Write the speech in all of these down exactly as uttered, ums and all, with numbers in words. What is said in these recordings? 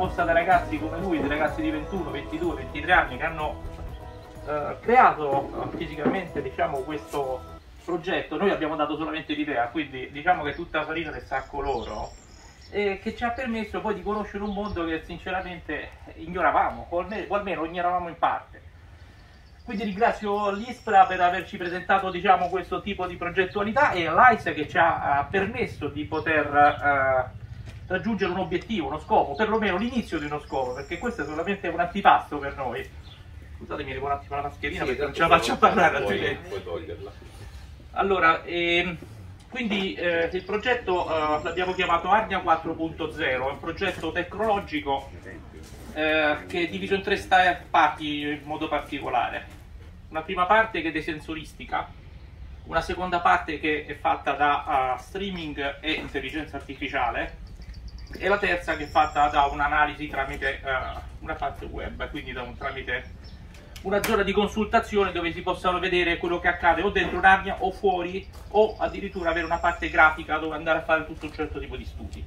composta da ragazzi come lui, dei ragazzi di ventuno, ventidue, ventitré anni che hanno eh, creato eh, fisicamente, diciamo, questo progetto. Noi abbiamo dato solamente l'idea, quindi diciamo che tutta la farina del sacco loro, e che ci ha permesso poi di conoscere un mondo che sinceramente ignoravamo, o almeno, o almeno ignoravamo in parte. Quindi ringrazio l'ISPRA per averci presentato, diciamo, questo tipo di progettualità, e l'A I S E che ci ha uh, permesso di poter uh, raggiungere un obiettivo, uno scopo, perlomeno l'inizio di uno scopo, perché questo è solamente un antipasto per noi. Scusatemi, devo un attimo la mascherina, sì, perché non ce la faccio a parlare altrimenti. Puoi toglierla. Allora, ehm, quindi eh, il progetto eh, l'abbiamo chiamato Arnia quattro punto zero, è un progetto tecnologico eh, che è diviso in tre parti in modo particolare. Una prima parte che è desensoristica, una seconda parte che è fatta da uh, streaming e intelligenza artificiale, e la terza che è fatta da un'analisi tramite uh, una parte web, quindi da un, tramite una zona di consultazione dove si possano vedere quello che accade o dentro un'Arnia o fuori, o addirittura avere una parte grafica dove andare a fare tutto un certo tipo di studi.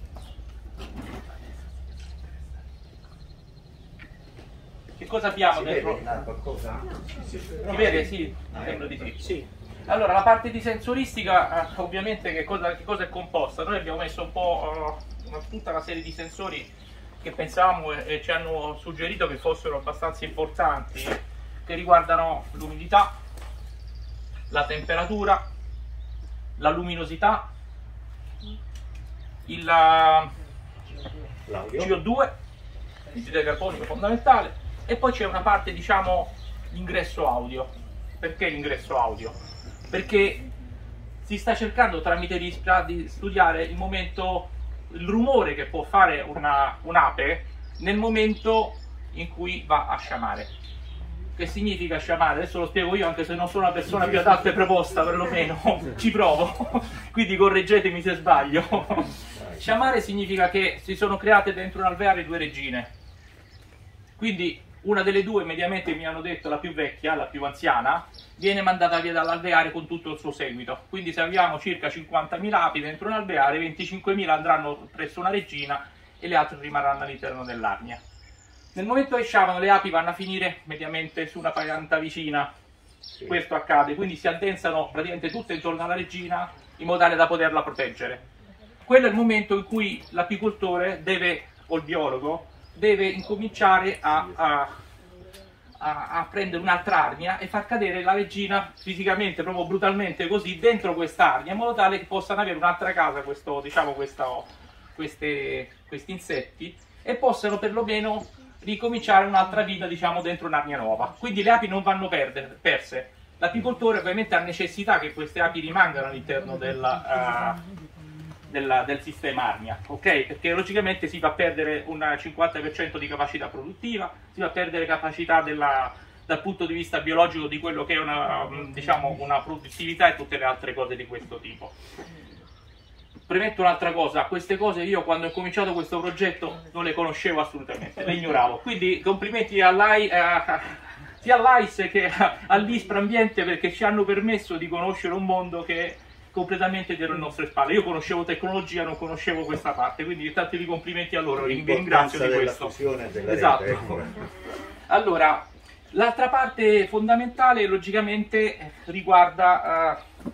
Che cosa abbiamo si dentro? Vede qualcosa? Si vede? Sì, sembra di sì. Sì. Allora, la parte di sensoristica, eh, ovviamente che cosa, che cosa è composta? Noi abbiamo messo un po' uh, una, tutta una serie di sensori che pensavamo e, e ci hanno suggerito che fossero abbastanza importanti, che riguardano l'umidità, la temperatura, la luminosità, il C O due, l'anidride carbonica fondamentale, e poi c'è una parte, diciamo, l'ingresso audio. Perché l'ingresso audio? Perché si sta cercando tramite l'ISPRA di studiare il momento, il rumore che può fare una, un'ape nel momento in cui va a sciamare. Che significa sciamare? Adesso lo spiego io, anche se non sono la persona più adatta e preposta, perlomeno ci provo, quindi correggetemi se sbaglio. Sciamare significa che si sono create dentro un alveare due regine, quindi una delle due, mediamente mi hanno detto la più vecchia, la più anziana, viene mandata via dall'alveare con tutto il suo seguito. Quindi se abbiamo circa cinquantamila api dentro un alveare, venticinquemila andranno presso una regina e le altre rimarranno all'interno dell'Arnia. Nel momento che sciamano, le api vanno a finire mediamente su una pianta vicina. Sì. Questo accade, quindi si addensano praticamente tutte intorno alla regina in modo tale da poterla proteggere. Quello è il momento in cui l'apicoltore deve, o il biologo, deve incominciare a, a, a, a prendere un'altra arnia e far cadere la regina fisicamente, proprio brutalmente così, dentro quest'arnia, in modo tale che possano avere un'altra casa, questo, diciamo, questo, queste, questi insetti, e possano perlomeno ricominciare un'altra vita, diciamo, dentro un'arnia nuova. Quindi le api non vanno perdere, perse. L'apicoltore ovviamente ha necessità che queste api rimangano all'interno della... Uh, Del, del sistema Arnia, ok? Perché logicamente si va a perdere un cinquanta per cento di capacità produttiva, si va a perdere capacità della, dal punto di vista biologico di quello che è una, diciamo, una produttività e tutte le altre cose di questo tipo. Premetto un'altra cosa, queste cose io quando ho cominciato questo progetto non le conoscevo assolutamente, le ignoravo, quindi complimenti all'A I, eh, sia all'A I S che all'ISPRA Ambiente, perché ci hanno permesso di conoscere un mondo che completamente dietro le nostre spalle. Io conoscevo tecnologia, non conoscevo questa parte, quindi tanti di complimenti a loro, vi ringrazio di questo. Esatto. Rete. Allora, l'altra parte fondamentale logicamente riguarda, uh,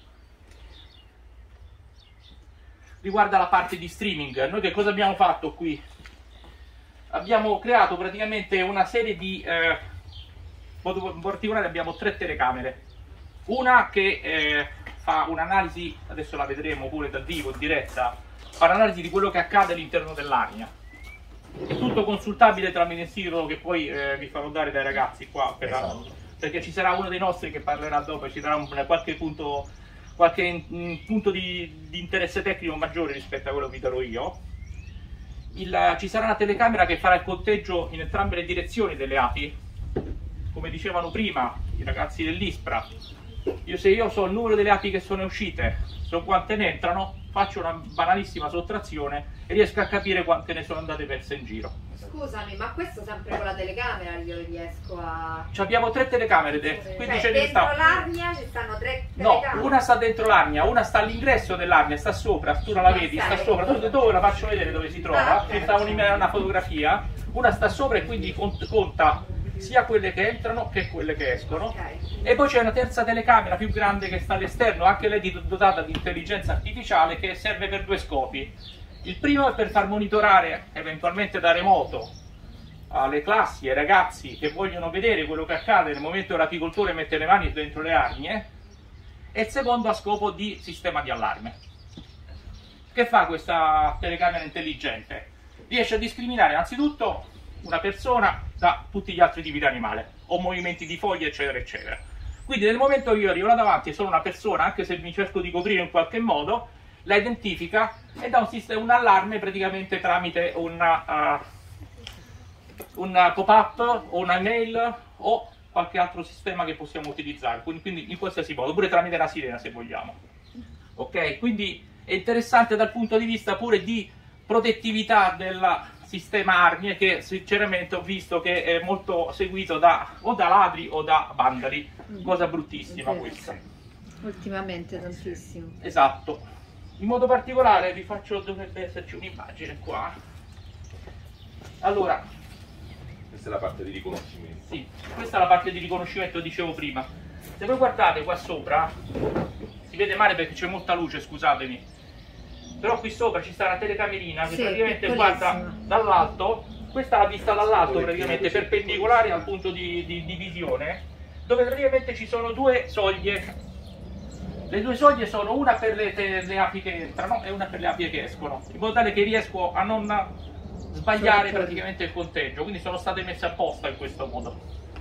riguarda la parte di streaming. Noi che cosa abbiamo fatto qui? Abbiamo creato praticamente una serie di, uh, in particolare abbiamo tre telecamere. Una che eh, fa un'analisi, adesso la vedremo pure dal vivo, in diretta, fa un'analisi di quello che accade all'interno dell'Arnia. È tutto consultabile tramite il sito che poi eh, vi farò dare dai ragazzi qua, per, esatto. Perché ci sarà uno dei nostri che parlerà dopo e ci darà un, qualche punto, qualche in, punto di, di interesse tecnico maggiore rispetto a quello che vi darò io. Il, ci sarà una telecamera che farà il conteggio in entrambe le direzioni delle api, come dicevano prima i ragazzi dell'ISPRA. io, se io so il numero delle api che sono uscite, so quante ne entrano, faccio una banalissima sottrazione e riesco a capire quante ne sono andate perse in giro. Scusami, ma questo sempre con la telecamera io riesco a... Ci abbiamo tre telecamere, quindi cioè, ce ne dentro sta... l'arnia ci stanno tre No, telecamere? una sta dentro l'arnia, una sta all'ingresso dell'arnia, sta sopra, tu non la vedi, sta sopra, tu dove la faccio vedere dove si trova, Ah, okay. ci sta una, una fotografia, una sta sopra e quindi cont conta sia quelle che entrano che quelle che escono. Okay. E poi c'è una terza telecamera più grande che sta all'esterno, anche lei dotata di intelligenza artificiale, che serve per due scopi. Il primo è per far monitorare, eventualmente da remoto, alle classi, ai ragazzi che vogliono vedere quello che accade nel momento che l'apicoltore mette le mani dentro le arnie, e il secondo a scopo di sistema di allarme. Che fa questa telecamera intelligente? Riesce a discriminare innanzitutto una persona da tutti gli altri tipi di animale, o movimenti di foglie, eccetera, eccetera. Quindi nel momento che io arrivo là davanti e sono una persona, anche se mi cerco di coprire in qualche modo, la identifica e dà un, sistema, un allarme praticamente tramite una... Uh, un pop-up o una mail o qualche altro sistema che possiamo utilizzare, quindi, quindi in qualsiasi modo, pure tramite la sirena se vogliamo. Ok, quindi è interessante dal punto di vista pure di protettività del sistema arnie, che sinceramente ho visto che è molto seguito da, o da ladri o da vandali, cosa bruttissima questa. Ultimamente tantissimo. Esatto. In modo particolare vi faccio, dovrebbe esserci un'immagine qua. Allora, questa è la parte di riconoscimento. sì, questa è la parte di riconoscimento, dicevo prima. Se voi guardate qua sopra, si vede male perché c'è molta luce, scusatemi, però qui sopra ci sta una telecamerina che sì, praticamente guarda dall'alto. Questa è la vista dall'alto, praticamente perpendicolare al punto di, di, di visione, dove praticamente ci sono due soglie. Le due soglie sono una per le, le api che entrano e una per le api che escono, in modo tale che riesco a non sbagliare praticamente il conteggio, quindi sono state messe apposta in questo modo.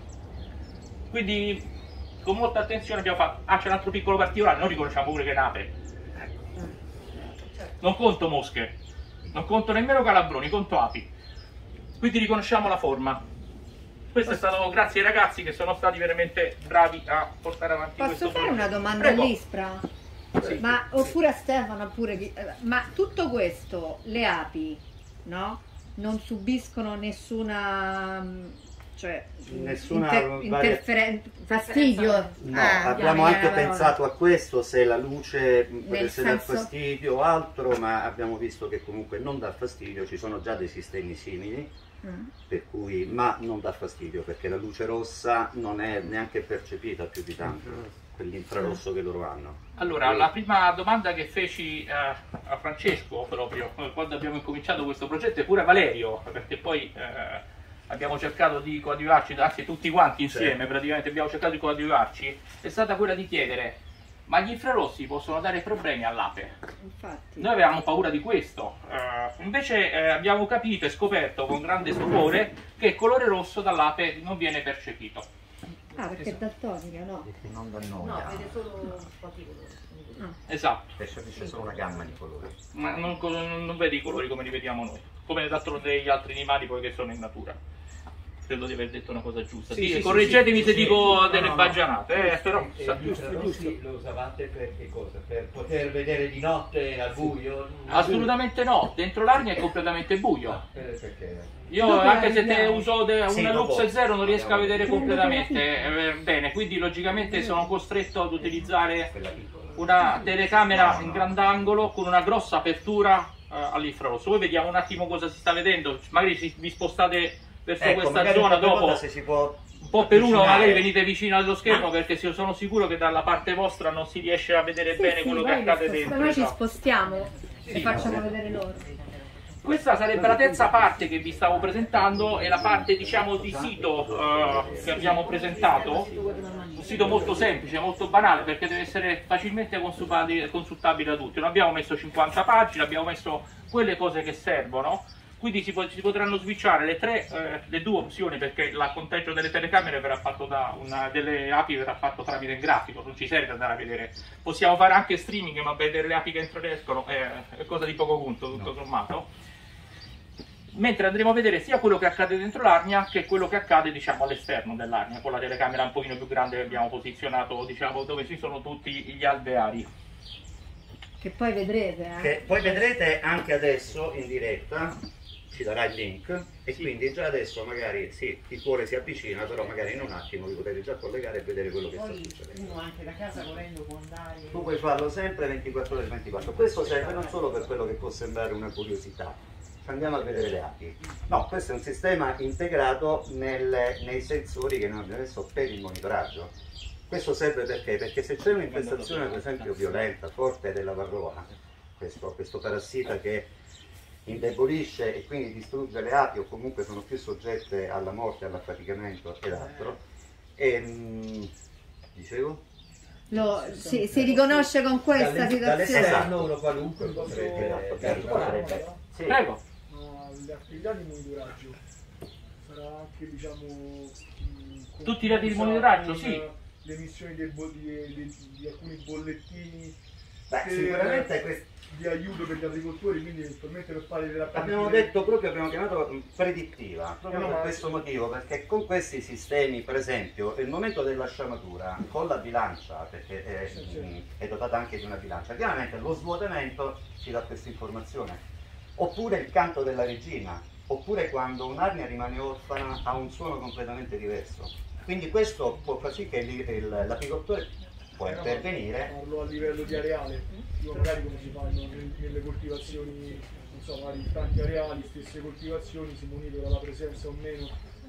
Quindi con molta attenzione abbiamo fatto. Ah, c'è un altro piccolo particolare, noi riconosciamo pure che è un'ape. Non conto mosche, non conto nemmeno calabroni, conto api. Quindi riconosciamo la forma. Questo è stato grazie ai ragazzi che sono stati veramente bravi a portare avanti questo Posso fare progetto. una domanda Prego. all'Ispra? Sì. Ma oppure a Stefano pure chi- ma tutto questo le api, no? Non subiscono nessuna, cioè Nessuna inter- varia- interferen- fastidio. No, Ah, abbiamo chiami anche la parola. pensato a questo, se la luce Nel potesse dar senso- fastidio o altro, ma abbiamo visto che comunque non dà fastidio, ci sono già dei sistemi simili, Mm. per cui, ma non dà fastidio perché la luce rossa non è neanche percepita più di tanto, quell'infrarosso che loro hanno. Allora, la prima domanda che feci eh, a Francesco proprio eh, quando abbiamo incominciato questo progetto, e pure a Valerio, perché poi eh, abbiamo cercato di coadiuvarci, anzi tutti quanti insieme, praticamente abbiamo cercato di coadiuvarci, è stata quella di chiedere: ma gli infrarossi possono dare problemi all'ape? Infatti. Noi avevamo paura di questo, eh, invece eh, abbiamo capito e scoperto con grande stupore che il colore rosso dall'ape non viene percepito. Ah, perché è daltonica, no? Perché non da No, noi, vede solo pochi colori. Esatto, percepisce solo una gamma di colori. ma non, non, non vede i colori come li vediamo noi, come d'altronde gli altri animali poi che sono in natura. Credo di aver detto una cosa giusta. Sì, Sì, sì, correggetemi sì, se sì, dico sì. delle No, no, baggianate, no. eh, però E sa- gli infrarossi lo usavate per che cosa? Per poter vedere di notte al buio? assolutamente no, dentro l'arnia è completamente buio. Ah, per- perché? Io Dove anche se te andiamo? uso de- Sì, una dopo Lux zero non riesco a vedere Prendo completamente quella eh, bene, quindi logicamente sono costretto ad utilizzare Quella piccola. una telecamera in grandangolo con una grossa apertura eh, all'infrarosso. Voi vediamo un attimo cosa si sta vedendo, magari si- vi spostate verso Ecco, questa magari zona qualche volta dopo. se si può Un po' per uno avvicinare. magari venite vicino allo schermo, perché se- sono sicuro che dalla parte vostra non si riesce a vedere Sì, bene sì, quello che vai accade che dentro. noi ci esatto. spostiamo e Sì, facciamo no. vedere loro. Questa sarebbe la terza parte che vi stavo presentando, è la parte diciamo di sito eh, che abbiamo presentato, un sito molto semplice, molto banale, perché deve essere facilmente consultabile, consultabile da tutti. Non abbiamo messo cinquanta pagine, abbiamo messo quelle cose che servono, quindi si, po- si potranno switchare le, tre, eh, le due opzioni, perché il conteggio delle telecamere verrà fatto da una delle api, verrà fatto tramite il grafico, non ci serve andare a vedere. Possiamo fare anche streaming, ma vedere le api che entrano e escono è, è cosa di poco conto, tutto sommato. mentre andremo a vedere sia quello che accade dentro l'arnia che quello che accade, diciamo, all'esterno dell'arnia, con la telecamera un pochino più grande che abbiamo posizionato, diciamo, dove ci sono tutti gli alveari. Che poi vedrete, eh. Che poi vedrete anche adesso in diretta, ci darà il link, e Sì. quindi già adesso magari sì, il cuore si avvicina, però magari in un attimo vi potete già collegare e vedere quello che sta Poi succedendo. uno anche da casa volendo può andare. Tu puoi farlo sempre ventiquattro ore su ventiquattro. Questo serve non solo per quello che può sembrare una curiosità. Andiamo a vedere le api. No, questo è un sistema integrato nel- nei sensori che noi abbiamo adesso per il monitoraggio. Questo serve perché? Perché se c'è un'infestazione per esempio violenta, forte della varroa, questo, questo parassita che indebolisce e quindi distrugge le api o comunque sono più soggette alla morte, all'affaticamento ed altro, e, mm, dicevo? Lo, si, si riconosce con questa Dalle- situazione. Dall'esterno uno qualunque Esatto, potrebbe... chiaro, potrebbe. Sì. Prego. Ma le attività di monitoraggio sarà anche, diciamo, mh, Tutti i dati di confusa monitoraggio, con sì. le emissioni dei bo- di, di- di alcuni bollettini Beh, per- sicuramente questo. di aiuto per gli agricoltori, quindi eventualmente per fare della Abbiamo detto proprio, abbiamo chiamato predittiva, proprio Eh, no, per ma- questo motivo, perché con questi sistemi, per esempio, il momento della sciamatura, con la bilancia, perché è, Sì, sì. mh, è dotata anche di una bilancia, chiaramente lo svuotamento ci dà questa informazione, oppure il canto della regina, oppure quando un'arnia rimane orfana ha un suono completamente diverso. Quindi questo può far sì che il- il- l'apicoltore può Eh, no, intervenire. Parlo a livello di areale, io magari come si fanno nel- nelle coltivazioni, non so, magari in tanti areali, stesse coltivazioni, si monitora la presenza o meno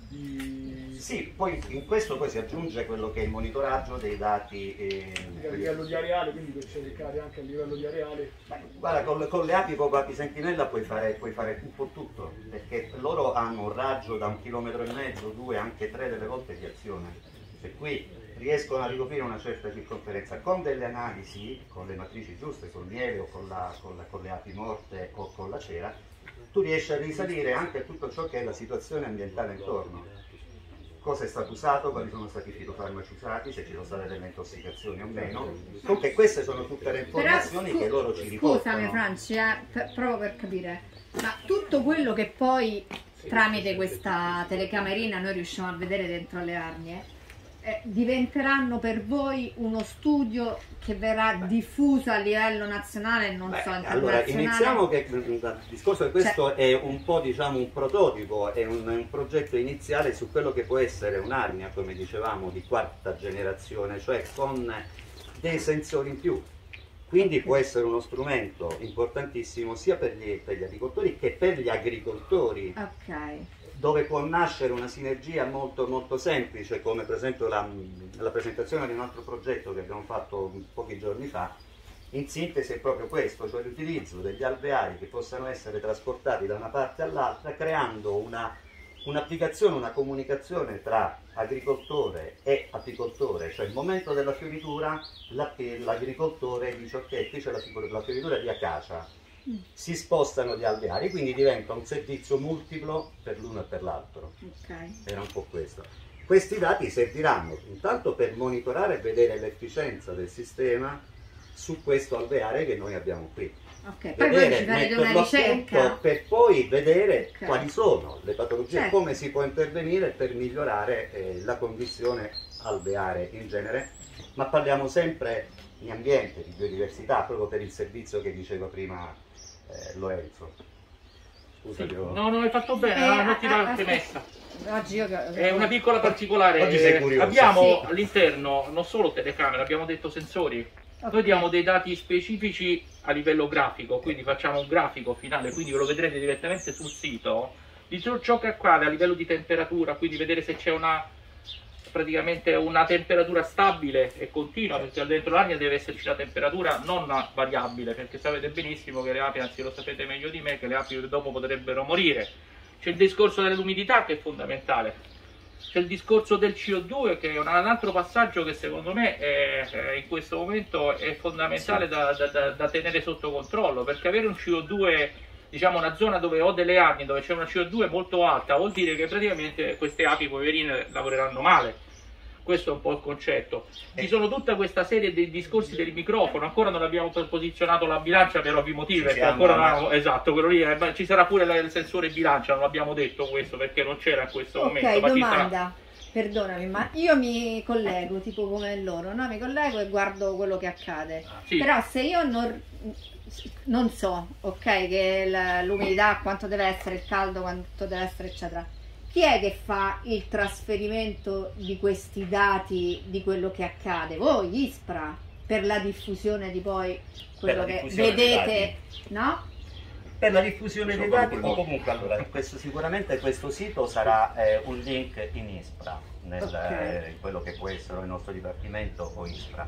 di... Sì, poi in questo poi si aggiunge quello che è il monitoraggio dei dati. eh, a livello di areale, quindi per cercare anche a livello di areale. Guarda, con, le- con le api proprio api sentinella puoi fare, puoi fare un po' tutto, perché loro hanno un raggio da un chilometro e mezzo, due, anche tre delle volte di azione, per cui riescono a ricoprire una certa circonferenza. Con delle analisi, con le matrici giuste, col miele o con, la- con la- con le api morte o con la cera, tu riesci a risalire anche a tutto ciò che è la situazione ambientale intorno. Cosa è stato usato, quali sono stati i fitofarmaci usati, se ci sono state delle intossicazioni o meno. Comunque queste sono tutte le Però informazioni scu- che loro ci riportano. scusami Franci, eh, per- proprio per capire, ma tutto quello che poi tramite questa telecamerina noi riusciamo a vedere dentro le arnie eh, diventeranno per voi uno studio che verrà diffuso a livello nazionale e non Beh, so allora, internazionale? iniziamo che il discorso di questo è un po', diciamo, un prototipo, è un, un progetto iniziale su quello che può essere un'arnia, come dicevamo, di quarta generazione, cioè con dei sensori in più. Quindi può essere uno strumento importantissimo sia per gli, per gli agricoltori che per gli agricoltori, Ok. dove può nascere una sinergia molto molto semplice, come per esempio la, la presentazione di un altro progetto che abbiamo fatto pochi giorni fa. In sintesi è proprio questo, cioè l'utilizzo degli alveari che possano essere trasportati da una parte all'altra, creando una, un'applicazione, una comunicazione tra agricoltore e apicoltore, cioè il momento della fioritura l'api- l'agricoltore dice ok, qui c'è la, fi- la fioritura di acacia, si spostano gli alveari, quindi diventa un servizio multiplo per l'uno e per l'altro. Ok. Era un po' questo. Questi dati serviranno intanto per monitorare e vedere l'efficienza del sistema su questo alveare che noi abbiamo qui. Ok, poi voi ci farete una metterlo a ricerca. punto per poi vedere Ok. quali sono le patologie, Certo. come si può intervenire per migliorare eh, la condizione alveare in genere, ma parliamo sempre di ambiente, di biodiversità, proprio per il servizio che diceva prima eh, Lorenzo. Scusa, Sì. io- No, no, hai fatto bene, Eh, è un'ottima ah, ah, premessa. Oggi io È una piccola particolare. Oggi sei eh, curioso. abbiamo Sì. all'interno non solo telecamere, abbiamo detto sensori. Ok. Noi diamo dei dati specifici a livello grafico, quindi facciamo un grafico finale, quindi ve lo vedrete direttamente sul sito, di ciò ciò che accade a livello di temperatura, quindi vedere se c'è una praticamente una temperatura stabile e continua, perché dentro l'arnia deve esserci la temperatura non variabile, perché sapete benissimo che le api, anzi lo sapete meglio di me, che le api dopo potrebbero morire. C'è il discorso dell'umidità che è fondamentale. C'è il discorso del C O due che è un altro passaggio che secondo me è, è in questo momento è fondamentale da, da- da- da tenere sotto controllo, perché avere un C O due, diciamo una zona dove ho delle arnie dove c'è una C O due molto alta vuol dire che praticamente queste api poverine lavoreranno male. questo è un po' il concetto. Ci sono tutta questa serie di discorsi del microfono, ancora non abbiamo posizionato la bilancia per ovvi motivi, perché ancora non abbiamo, esatto, quello lì, eh, ci sarà pure il sensore bilancia, non abbiamo detto questo perché non c'era in questo Ok, momento. Ma domanda, perdonami, ma io mi collego, tipo come loro, no? Mi collego e guardo quello che accade. Sì. Però se io non, non so, ok, che la- l'umidità, quanto deve essere, il caldo, quanto deve essere, eccetera, chi è che fa il trasferimento di questi dati, di quello che accade? Voi, ISPRA, per la diffusione di poi quello la che diffusione dei vedete, no? Per la diffusione dei Insomma, dati, quello- o comunque allora, questo, sicuramente questo sito sarà eh, un link in ISPRA, nel, Ok. eh, in quello che può essere il nostro dipartimento o ISPRA.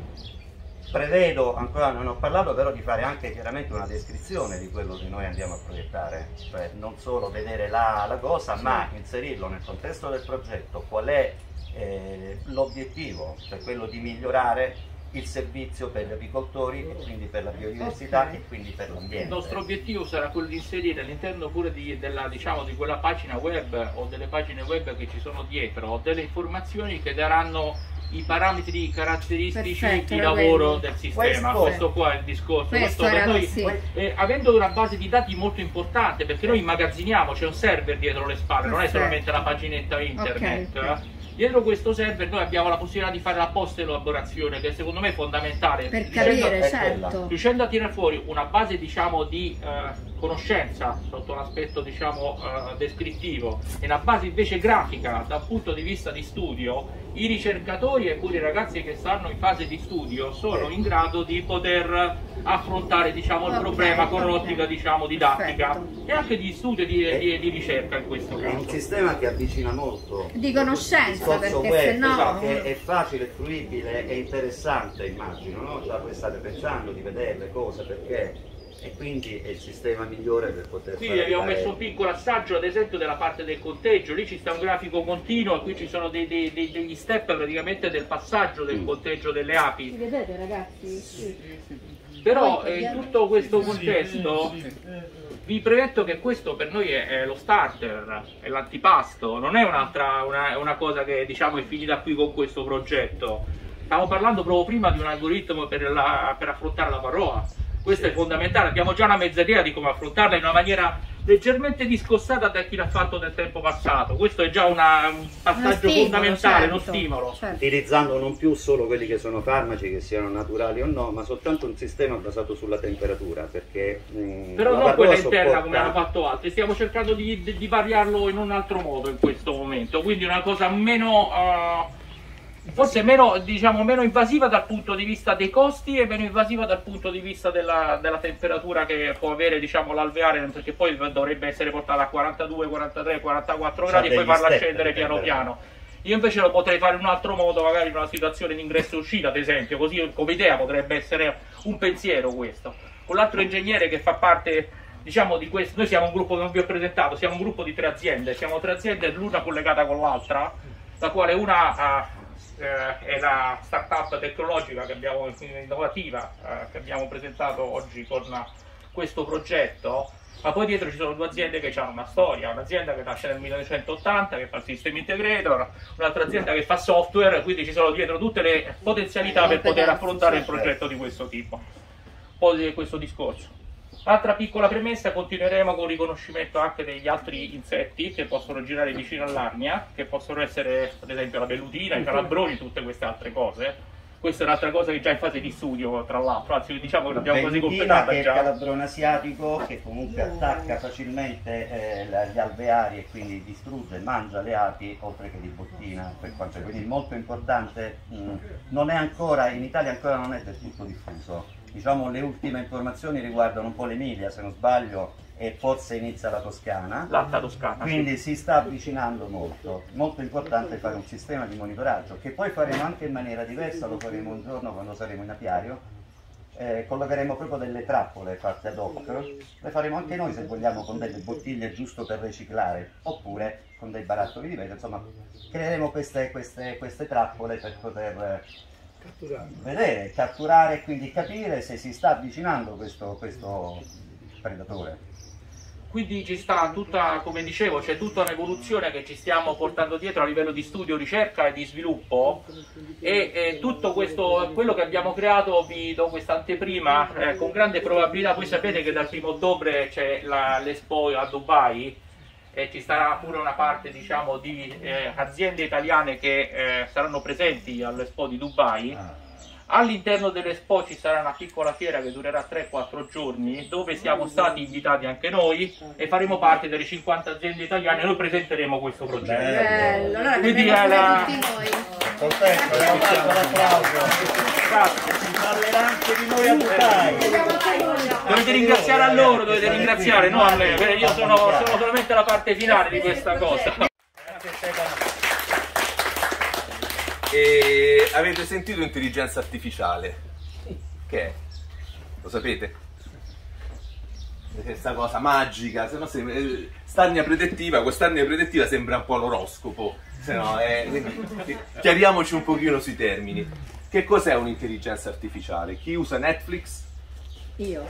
Prevedo, ancora non ho parlato, però di fare anche chiaramente una descrizione di quello che noi andiamo a proiettare, cioè non solo vedere la, la cosa, ma inserirlo nel contesto del progetto, qual è eh, l'obiettivo, cioè quello di migliorare il servizio per gli apicoltori e quindi per la biodiversità Ok. e quindi per l'ambiente. il nostro obiettivo sarà quello di inserire all'interno pure di, della, diciamo, di quella pagina web o delle pagine web che ci sono dietro delle informazioni che daranno i parametri caratteristici Perfetto, di era lavoro quello. del sistema. Questo- Questo qua è il discorso. Questo per era noi, così. eh, avendo una base di dati molto importante, perché noi immagazziniamo, c'è un server dietro le spalle, non è Perfetto. solamente la paginetta internet. Ok, ok. eh. Dietro questo server noi abbiamo la possibilità di fare la post-elaborazione, che secondo me è fondamentale. Per Riuscendo- capire, è quella. certo. riuscendo a tirare fuori una base, diciamo, di eh, conoscenza sotto l'aspetto, diciamo, eh, descrittivo e una base invece grafica dal punto di vista di studio, i ricercatori e pure i ragazzi che stanno in fase di studio sono in grado di poter affrontare, diciamo, il Ok, problema con ok. un'ottica, diciamo, didattica Perfetto. e anche di studio e di, di- di ricerca in questo È un caso. sistema che avvicina molto Di conoscenza, il discorso perché web, se no- esatto, che è facile, fruibile e interessante, immagino, no? Già voi state pensando di vedere le cose perché e quindi è il sistema migliore per poter Qui fare abbiamo fare- messo un piccolo assaggio ad esempio della parte del conteggio, lì ci sta un grafico continuo e qui ci sono dei- dei- dei- degli step praticamente del passaggio del Mm. conteggio delle api. Mi vedete, ragazzi? Però Poi eh, in vediamo- tutto questo contesto vi premetto che questo per noi è, è lo starter, è l'antipasto, non è un'altra una, una cosa che diciamo è finita qui con questo progetto. Stavo parlando proprio prima di un algoritmo per, la- per affrontare la varroa. Questo è fondamentale, abbiamo già una mezza idea di come affrontarla in una maniera leggermente discostata da chi l'ha fatto nel tempo passato. Questo è già una- un passaggio stimolo, fondamentale, uno certo, stimolo. certo. utilizzando non più solo quelli che sono farmaci, che siano naturali o no, ma soltanto un sistema basato sulla temperatura, perché mh, Però la non quella varroa interna sopporta- come hanno fatto altri, stiamo cercando di, di- di variarlo in un altro modo in questo momento, quindi una cosa meno, eh, forse meno, diciamo, meno invasiva dal punto di vista dei costi e meno invasiva dal punto di vista della, della temperatura che può avere, diciamo, l'alveare, perché poi dovrebbe essere portata a quarantadue, quarantatré, quarantaquattro C'ha gradi e poi degli farla step scendere di piano temperatura. piano. Io invece lo potrei fare in un altro modo, magari in una situazione di ingresso e uscita, ad esempio, così come idea potrebbe essere un pensiero questo. Con l'altro ingegnere che fa parte, diciamo, di questo, noi siamo un gruppo che non vi ho presentato, siamo un gruppo di tre aziende, siamo tre aziende l'una collegata con l'altra, la quale una ha eh, è la startup tecnologica che abbiamo, innovativa eh, che abbiamo presentato oggi con questo progetto, ma poi dietro ci sono due aziende che hanno una storia, un'azienda che nasce nel millenovecentottanta che fa il System Integrator, un'altra azienda che fa software, quindi ci sono dietro tutte le potenzialità per poter affrontare un progetto di questo tipo, un po' di questo discorso. Altra piccola premessa, continueremo con il riconoscimento anche degli altri insetti che possono girare vicino all'arnia, che possono essere ad esempio la vellutina, i calabroni, tutte queste altre cose. Questa è un'altra cosa che è già in fase di studio, tra l'altro, anzi diciamo che l'abbiamo quasi Vellutina, completata che è il già. calabrone asiatico che comunque attacca facilmente eh, la- gli alveari e quindi distrugge, mangia le api oltre che di bottina, per quanto quindi molto importante, mh, non è ancora, in Italia ancora non è del tutto diffuso. Diciamo le ultime informazioni riguardano un po' l'Emilia se non sbaglio e forse inizia la Toscana. L'alta toscana. Quindi si sta avvicinando molto, molto importante fare un sistema di monitoraggio che poi faremo anche in maniera diversa, lo faremo un giorno quando saremo in apiario, eh, collocheremo proprio delle trappole fatte ad hoc, le faremo anche noi se vogliamo con delle bottiglie giusto per riciclare, oppure con dei barattoli di vetro, insomma creeremo queste, queste, queste trappole per poter Catturare. vedere, catturare e quindi capire se si sta avvicinando questo, questo predatore. quindi ci sta tutta, come dicevo, c'è tutta un'evoluzione che ci stiamo portando dietro a livello di studio, ricerca e di sviluppo, e, e tutto questo, quello che abbiamo creato, vi do questa anteprima, eh, con grande probabilità. Voi sapete che dal primo ottobre c'è l'Expo a Dubai, e ci sarà pure una parte, diciamo, di eh, aziende italiane che eh, saranno presenti all'Expo di Dubai. All'interno dell'Expo ci sarà una piccola fiera che durerà tre quattro giorni, dove siamo stati invitati anche noi e faremo parte delle cinquanta aziende italiane. Noi presenteremo questo progetto. Bello, allora Quindi vedremo è la... tutti noi. Perfetto, abbiamo fatto l'applauso. Grazie. Si parlerà anche di noi a Dubai. Dovete ringraziare a loro, dovete ringraziare, non a me, perché io sono, sono solamente la parte finale di questa cosa. E avete sentito intelligenza artificiale? Che è? Lo sapete? Questa cosa magica, se no sembra, starnia predettiva, quest'arnia predettiva sembra un po' l'oroscopo, se no è, quindi chiariamoci un pochino sui termini. Che cos'è un'intelligenza artificiale? Chi usa Netflix? Io.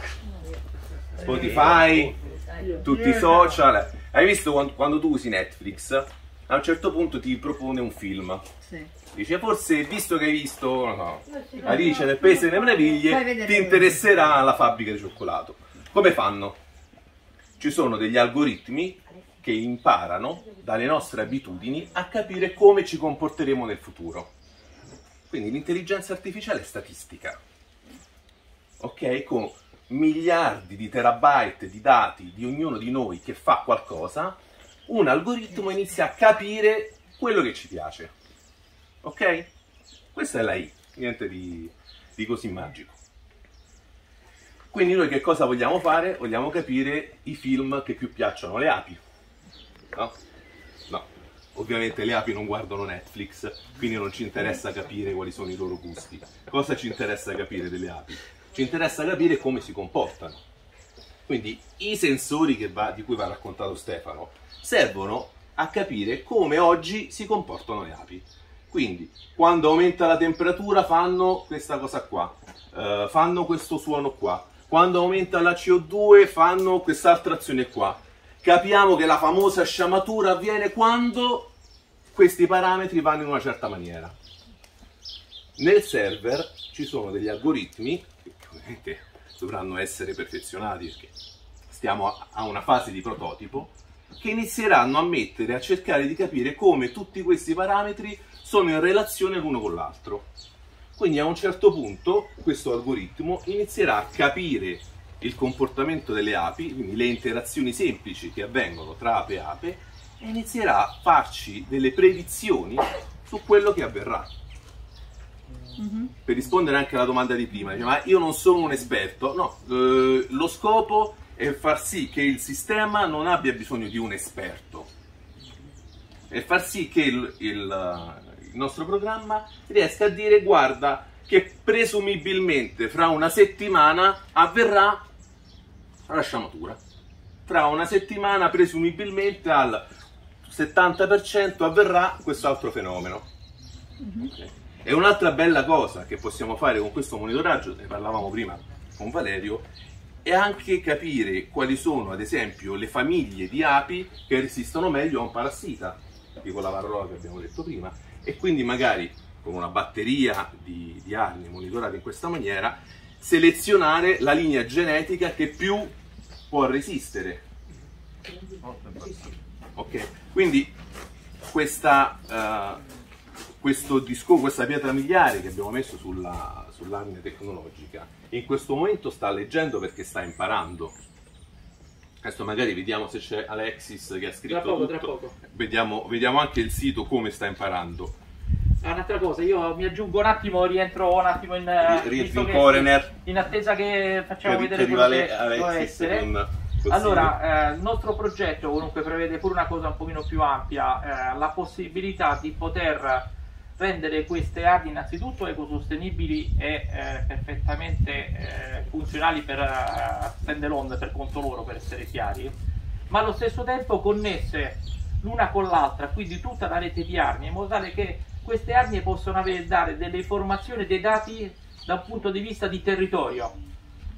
Spotify? Tutti i social? Hai visto quando, quando tu usi Netflix? A un certo punto ti propone un film. Sì. Dice, forse visto che hai visto, non so, Alice nel Paese delle Meraviglie, Fai vedere ti interesserà la fabbrica di cioccolato. Come fanno? Ci sono degli algoritmi che imparano dalle nostre abitudini a capire come ci comporteremo nel futuro. Quindi l'intelligenza artificiale è statistica, ok? Con miliardi di terabyte di dati di ognuno di noi che fa qualcosa, un algoritmo inizia a capire quello che ci piace. Ok? Questa è la I, niente di, di così magico. Quindi noi che cosa vogliamo fare? Vogliamo capire i film che più piacciono alle api. No? No. Ovviamente le api non guardano Netflix, quindi non ci interessa capire quali sono i loro gusti. Cosa ci interessa capire delle api? Ci interessa capire come si comportano. Quindi i sensori che va, di cui va raccontato Stefano servono a capire come oggi si comportano le api. Quindi, quando aumenta la temperatura fanno questa cosa qua, uh, fanno questo suono qua. Quando aumenta la C O due fanno quest'altra azione qua. Capiamo che la famosa sciamatura avviene quando questi parametri vanno in una certa maniera. Nel server ci sono degli algoritmi, che ovviamente dovranno essere perfezionati perché stiamo a, a una fase di prototipo, che inizieranno a mettere, a cercare di capire come tutti questi parametri sono in relazione l'uno con l'altro. Quindi a un certo punto questo algoritmo inizierà a capire il comportamento delle api, quindi le interazioni semplici che avvengono tra ape e ape, e inizierà a farci delle predizioni su quello che avverrà. Mm-hmm. Per rispondere anche alla domanda di prima, dice, ma io non sono un esperto. No, eh, lo scopo è far sì che il sistema non abbia bisogno di un esperto, è far sì che il, il il nostro programma riesca a dire, guarda che presumibilmente fra una settimana avverrà la sciamatura, tra una settimana presumibilmente al settanta per cento avverrà quest'altro fenomeno. Mm-hmm. Okay. E un'altra bella cosa che possiamo fare con questo monitoraggio, ne parlavamo prima con Valerio, è anche capire quali sono ad esempio le famiglie di api che resistono meglio a un parassita, tipo la varroa che abbiamo detto prima. E quindi magari con una batteria di, di arnie monitorate in questa maniera selezionare la linea genetica che più può resistere. Ok, quindi questa, uh, questo disco, questa pietra miliare che abbiamo messo sulla, sull'arnia tecnologica in questo momento sta leggendo perché sta imparando. Adesso magari vediamo se c'è Alexis che ha scritto tra poco, tutto. tra poco. Vediamo, vediamo anche il sito come sta imparando. Ah, un'altra cosa, io mi aggiungo un attimo, rientro un attimo in, rientro in Coroner, in attesa che facciamo che, vedere che quello che Alexis può essere. Con allora, eh, il nostro progetto comunque prevede pure una cosa un pochino più ampia, eh, la possibilità di poter rendere queste arnie innanzitutto ecosostenibili e eh, perfettamente eh, funzionali per uh, stand alone, per conto loro, per essere chiari, ma allo stesso tempo connesse l'una con l'altra, quindi tutta la rete di arnie, in modo tale che queste arnie possono avere, dare delle informazioni, dei dati da un punto di vista di territorio.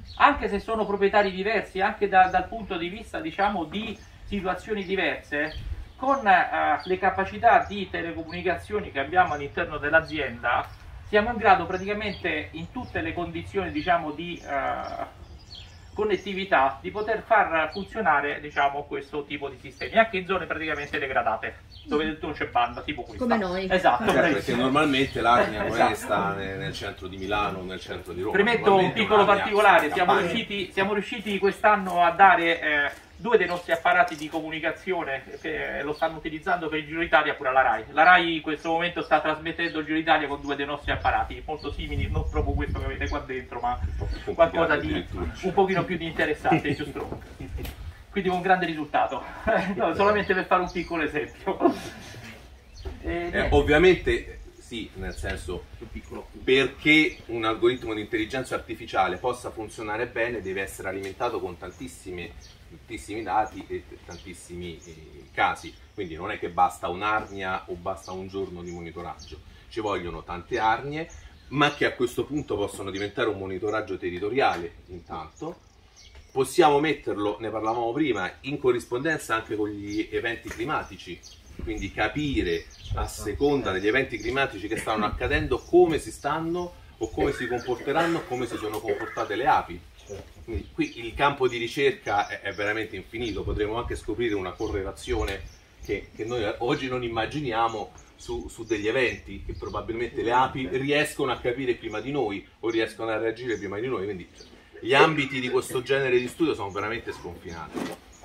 anche se sono proprietari diversi, anche da, dal punto di vista, diciamo, di situazioni diverse, con eh, le capacità di telecomunicazioni che abbiamo all'interno dell'azienda, siamo in grado praticamente in tutte le condizioni, diciamo, di eh, connettività di poter far funzionare, diciamo, questo tipo di sistemi anche in zone praticamente degradate dove non c'è banda, tipo questa. Come noi. Esatto, Certo, perché normalmente l'Arnia non è Esatto. che sta nel, nel centro di Milano o nel centro di Roma. Premetto un Normalmente piccolo l'Arnia particolare, sta in siamo campagna. riusciti, siamo riusciti quest'anno a dare eh, due dei nostri apparati di comunicazione che lo stanno utilizzando per il Giro d'Italia pure alla RAI. La RAI in questo momento sta trasmettendo il Giro d'Italia con due dei nostri apparati, molto simili, non proprio questo che avete qua dentro, ma qualcosa di un pochino più di interessante, più strong. Quindi un grande risultato, no, solamente per fare un piccolo esempio. E, Eh, ovviamente sì, nel senso, perché un algoritmo di intelligenza artificiale possa funzionare bene deve essere alimentato con tantissimi, tantissimi dati e tantissimi eh, casi, quindi non è che basta un'arnia o basta un giorno di monitoraggio, ci vogliono tante arnie, ma che a questo punto possono diventare un monitoraggio territoriale intanto. Possiamo metterlo, ne parlavamo prima, in corrispondenza anche con gli eventi climatici, quindi capire a seconda degli eventi climatici che stanno accadendo come si stanno o come si comporteranno, come si sono comportate le api. Quindi qui il campo di ricerca è, è veramente infinito, potremo anche scoprire una correlazione che, che noi oggi non immaginiamo su, su degli eventi, che probabilmente le api riescono a capire prima di noi o riescono a reagire prima di noi, quindi gli ambiti di questo genere di studio sono veramente sconfinati.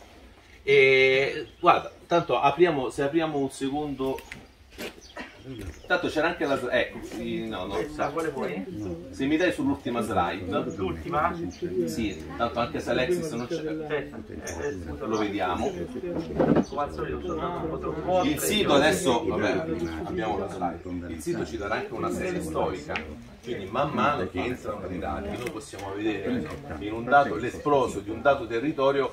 E guarda, tanto apriamo, se apriamo un secondo, tanto c'era anche la ecco, sì, no, no, sa. quale vuoi? Se mi dai sull'ultima slide, L'ultima? sì, tanto anche se Alexis non c'è, lo vediamo. Il sito adesso, vabbè, abbiamo la slide, il sito ci darà anche una serie storica, quindi man mano che entrano dei dati noi possiamo vedere in un dato l'esploso di un dato territorio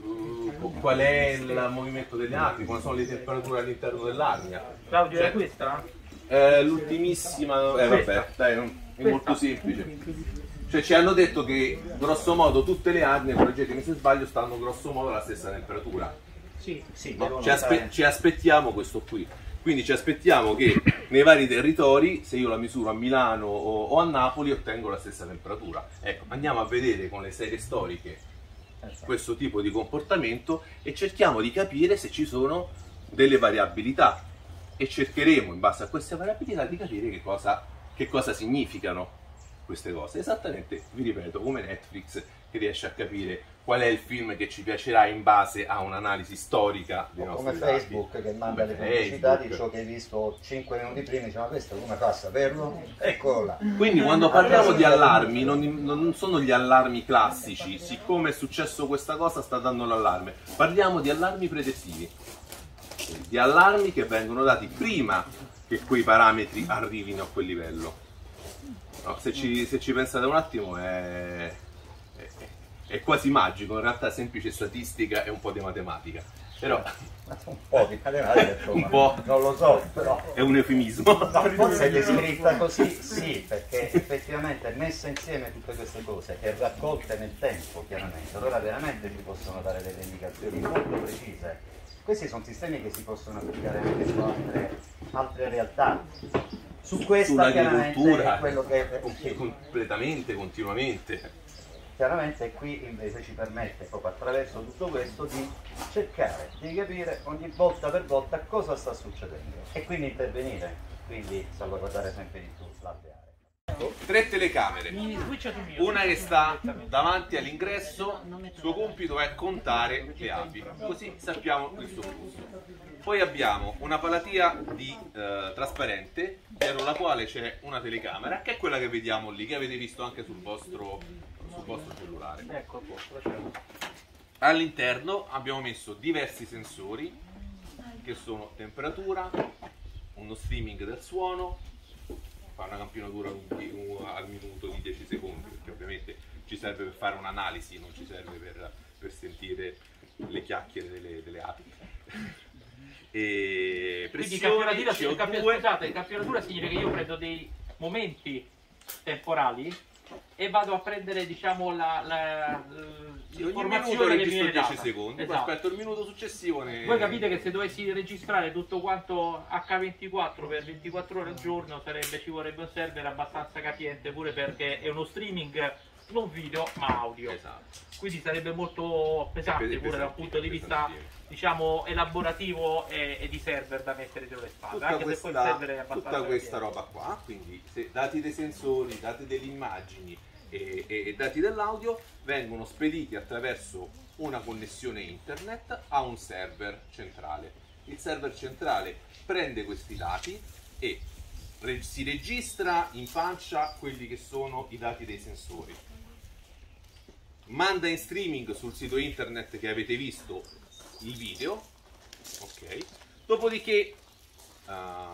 uh, qual è il movimento delle api, quali sono le temperature all'interno dell'Arnia. Claudio, Cioè, è questa? Eh, l'ultimissima, eh vabbè, dai, è molto semplice. Cioè ci hanno detto che grosso modo tutte le arnie, correggetemi se sbaglio, stanno grosso modo alla stessa temperatura. Sì, Sì, No, ci, aspe- ci aspettiamo questo qui. Quindi ci aspettiamo che nei vari territori, se io la misuro a Milano o, o a Napoli, ottengo la stessa temperatura. Ecco, andiamo a vedere con le serie storiche questo tipo di comportamento e cerchiamo di capire se ci sono delle variabilità e cercheremo in base a queste variabilità di capire che cosa, che cosa significano queste cose. Esattamente, vi ripeto, come Netflix che riesce a capire qual è il film che ci piacerà in base a un'analisi storica dei O nostri come dati. Facebook che manda Come le pubblicità di Facebook. ciò che hai visto cinque minuti prima, dice ma questo come fa a saperlo? Eccolo là. Quindi quando parliamo di allarmi non, non sono gli allarmi classici, siccome è successo questa cosa sta dando l'allarme, parliamo di allarmi predettivi, di allarmi che vengono dati prima che quei parametri arrivino a quel livello. No, se, ci, se ci pensate un attimo è, è, è quasi magico, in realtà è semplice statistica e un po' di matematica, però Un po' di matematica, insomma, un po' non lo so, però è un eufemismo. no, forse è descritta così, sì, perché effettivamente messe insieme tutte queste cose e raccolte nel tempo, chiaramente, allora veramente ci possono dare delle indicazioni molto precise. Questi sono sistemi che si possono applicare anche su altre, altre realtà. Su questa chiaramente Sull'agricoltura, è quello che com- completamente, continuamente. chiaramente qui invece ci permette proprio attraverso tutto questo di cercare di capire ogni volta per volta cosa sta succedendo e quindi intervenire, quindi salvaguardare sempre di più l'alveare. Tre telecamere, Mi switcha su mio. una che sta davanti all'ingresso, il suo compito è contare le api, così sappiamo il suo flusso. Poi abbiamo una palatia di eh, trasparente, dietro la quale c'è una telecamera, che è quella che vediamo lì, che avete visto anche sul vostro, sul vostro cellulare. Ecco qua, procediamo. All'interno abbiamo messo diversi sensori, che sono temperatura, uno streaming del suono, fa una campionatura al minuto di dieci secondi, perché ovviamente ci serve per fare un'analisi, non ci serve per, per sentire le chiacchiere delle, delle api. E Quindi pressione, campionatura, C O campio- due, scusate, campionatura significa che io prendo dei momenti temporali e vado a prendere, diciamo, la, la, l'informazione che viene data. dieci secondi, Esatto. poi aspetto il minuto successivo. Ne... Voi capite che se dovessi registrare tutto quanto acca ventiquattro per ventiquattro ore al giorno sarebbe, ci vorrebbe un server abbastanza capiente, pure perché è uno streaming non video ma audio. Esatto. Quindi sarebbe molto pesante È pure da un punto di vista, diciamo, elaborativo e, e di server da mettere dietro le spalle. Tutta, Anche questa, se poi il server è abbastanza tutta questa capiente. roba qua, quindi se dati dei sensori, dati delle immagini e, e, e dati dell'audio vengono spediti attraverso una connessione internet a un server centrale. Il server centrale prende questi dati e re- si registra in pancia quelli che sono i dati dei sensori, manda in streaming sul sito internet che avete visto il video, ok, dopodiché uh,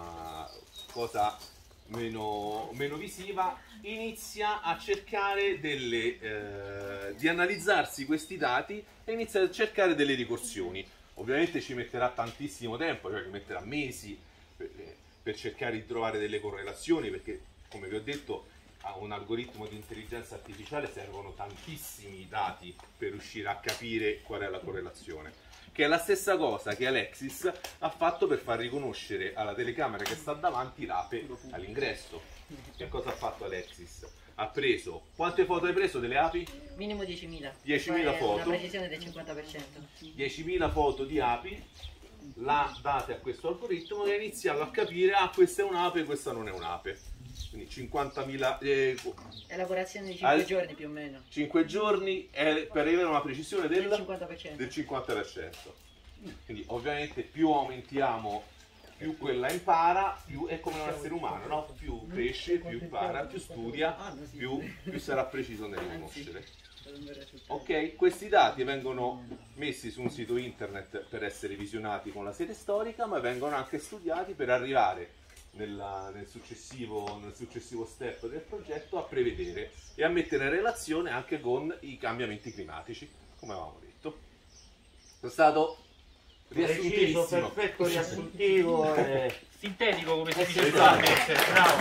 cosa meno, meno visiva, inizia a cercare delle eh, di analizzarsi questi dati e inizia a cercare delle ricorsioni. Ovviamente ci metterà tantissimo tempo, cioè ci metterà mesi per, per cercare di trovare delle correlazioni, perché come vi ho detto a un algoritmo di intelligenza artificiale servono tantissimi dati per riuscire a capire qual è la correlazione, che è la stessa cosa che Alexis ha fatto per far riconoscere alla telecamera che sta davanti l'ape all'ingresso. Che cosa ha fatto Alexis? Ha preso, quante foto hai preso delle api? Minimo diecimila. diecimila Poi foto. Una precisione del cinquanta per cento. diecimila foto di api, l'ha date a questo algoritmo e ha iniziato a capire, ah, questa è un'ape, questa non è un'ape. Quindi cinquantamila eh, Elaborazione di cinque al- giorni più o meno. cinque giorni è per avere una precisione del, Del cinquanta per cento. del cinquanta per cento. Quindi ovviamente più aumentiamo, più quella impara, più è come un essere umano, no? Più cresce, più impara, più studia, più, più sarà preciso nel riconoscere. Ok, questi dati vengono messi su un sito internet per essere visionati con la sede storica, ma vengono anche studiati per arrivare nella- nel, successivo, nel successivo step del progetto a prevedere e a mettere in relazione anche con i cambiamenti climatici, come avevamo detto. È stato Preciso, riassuntissimo. perfetto riassuntivo e... Sintetico, come si dice Esatto. giornalmente. Bravo.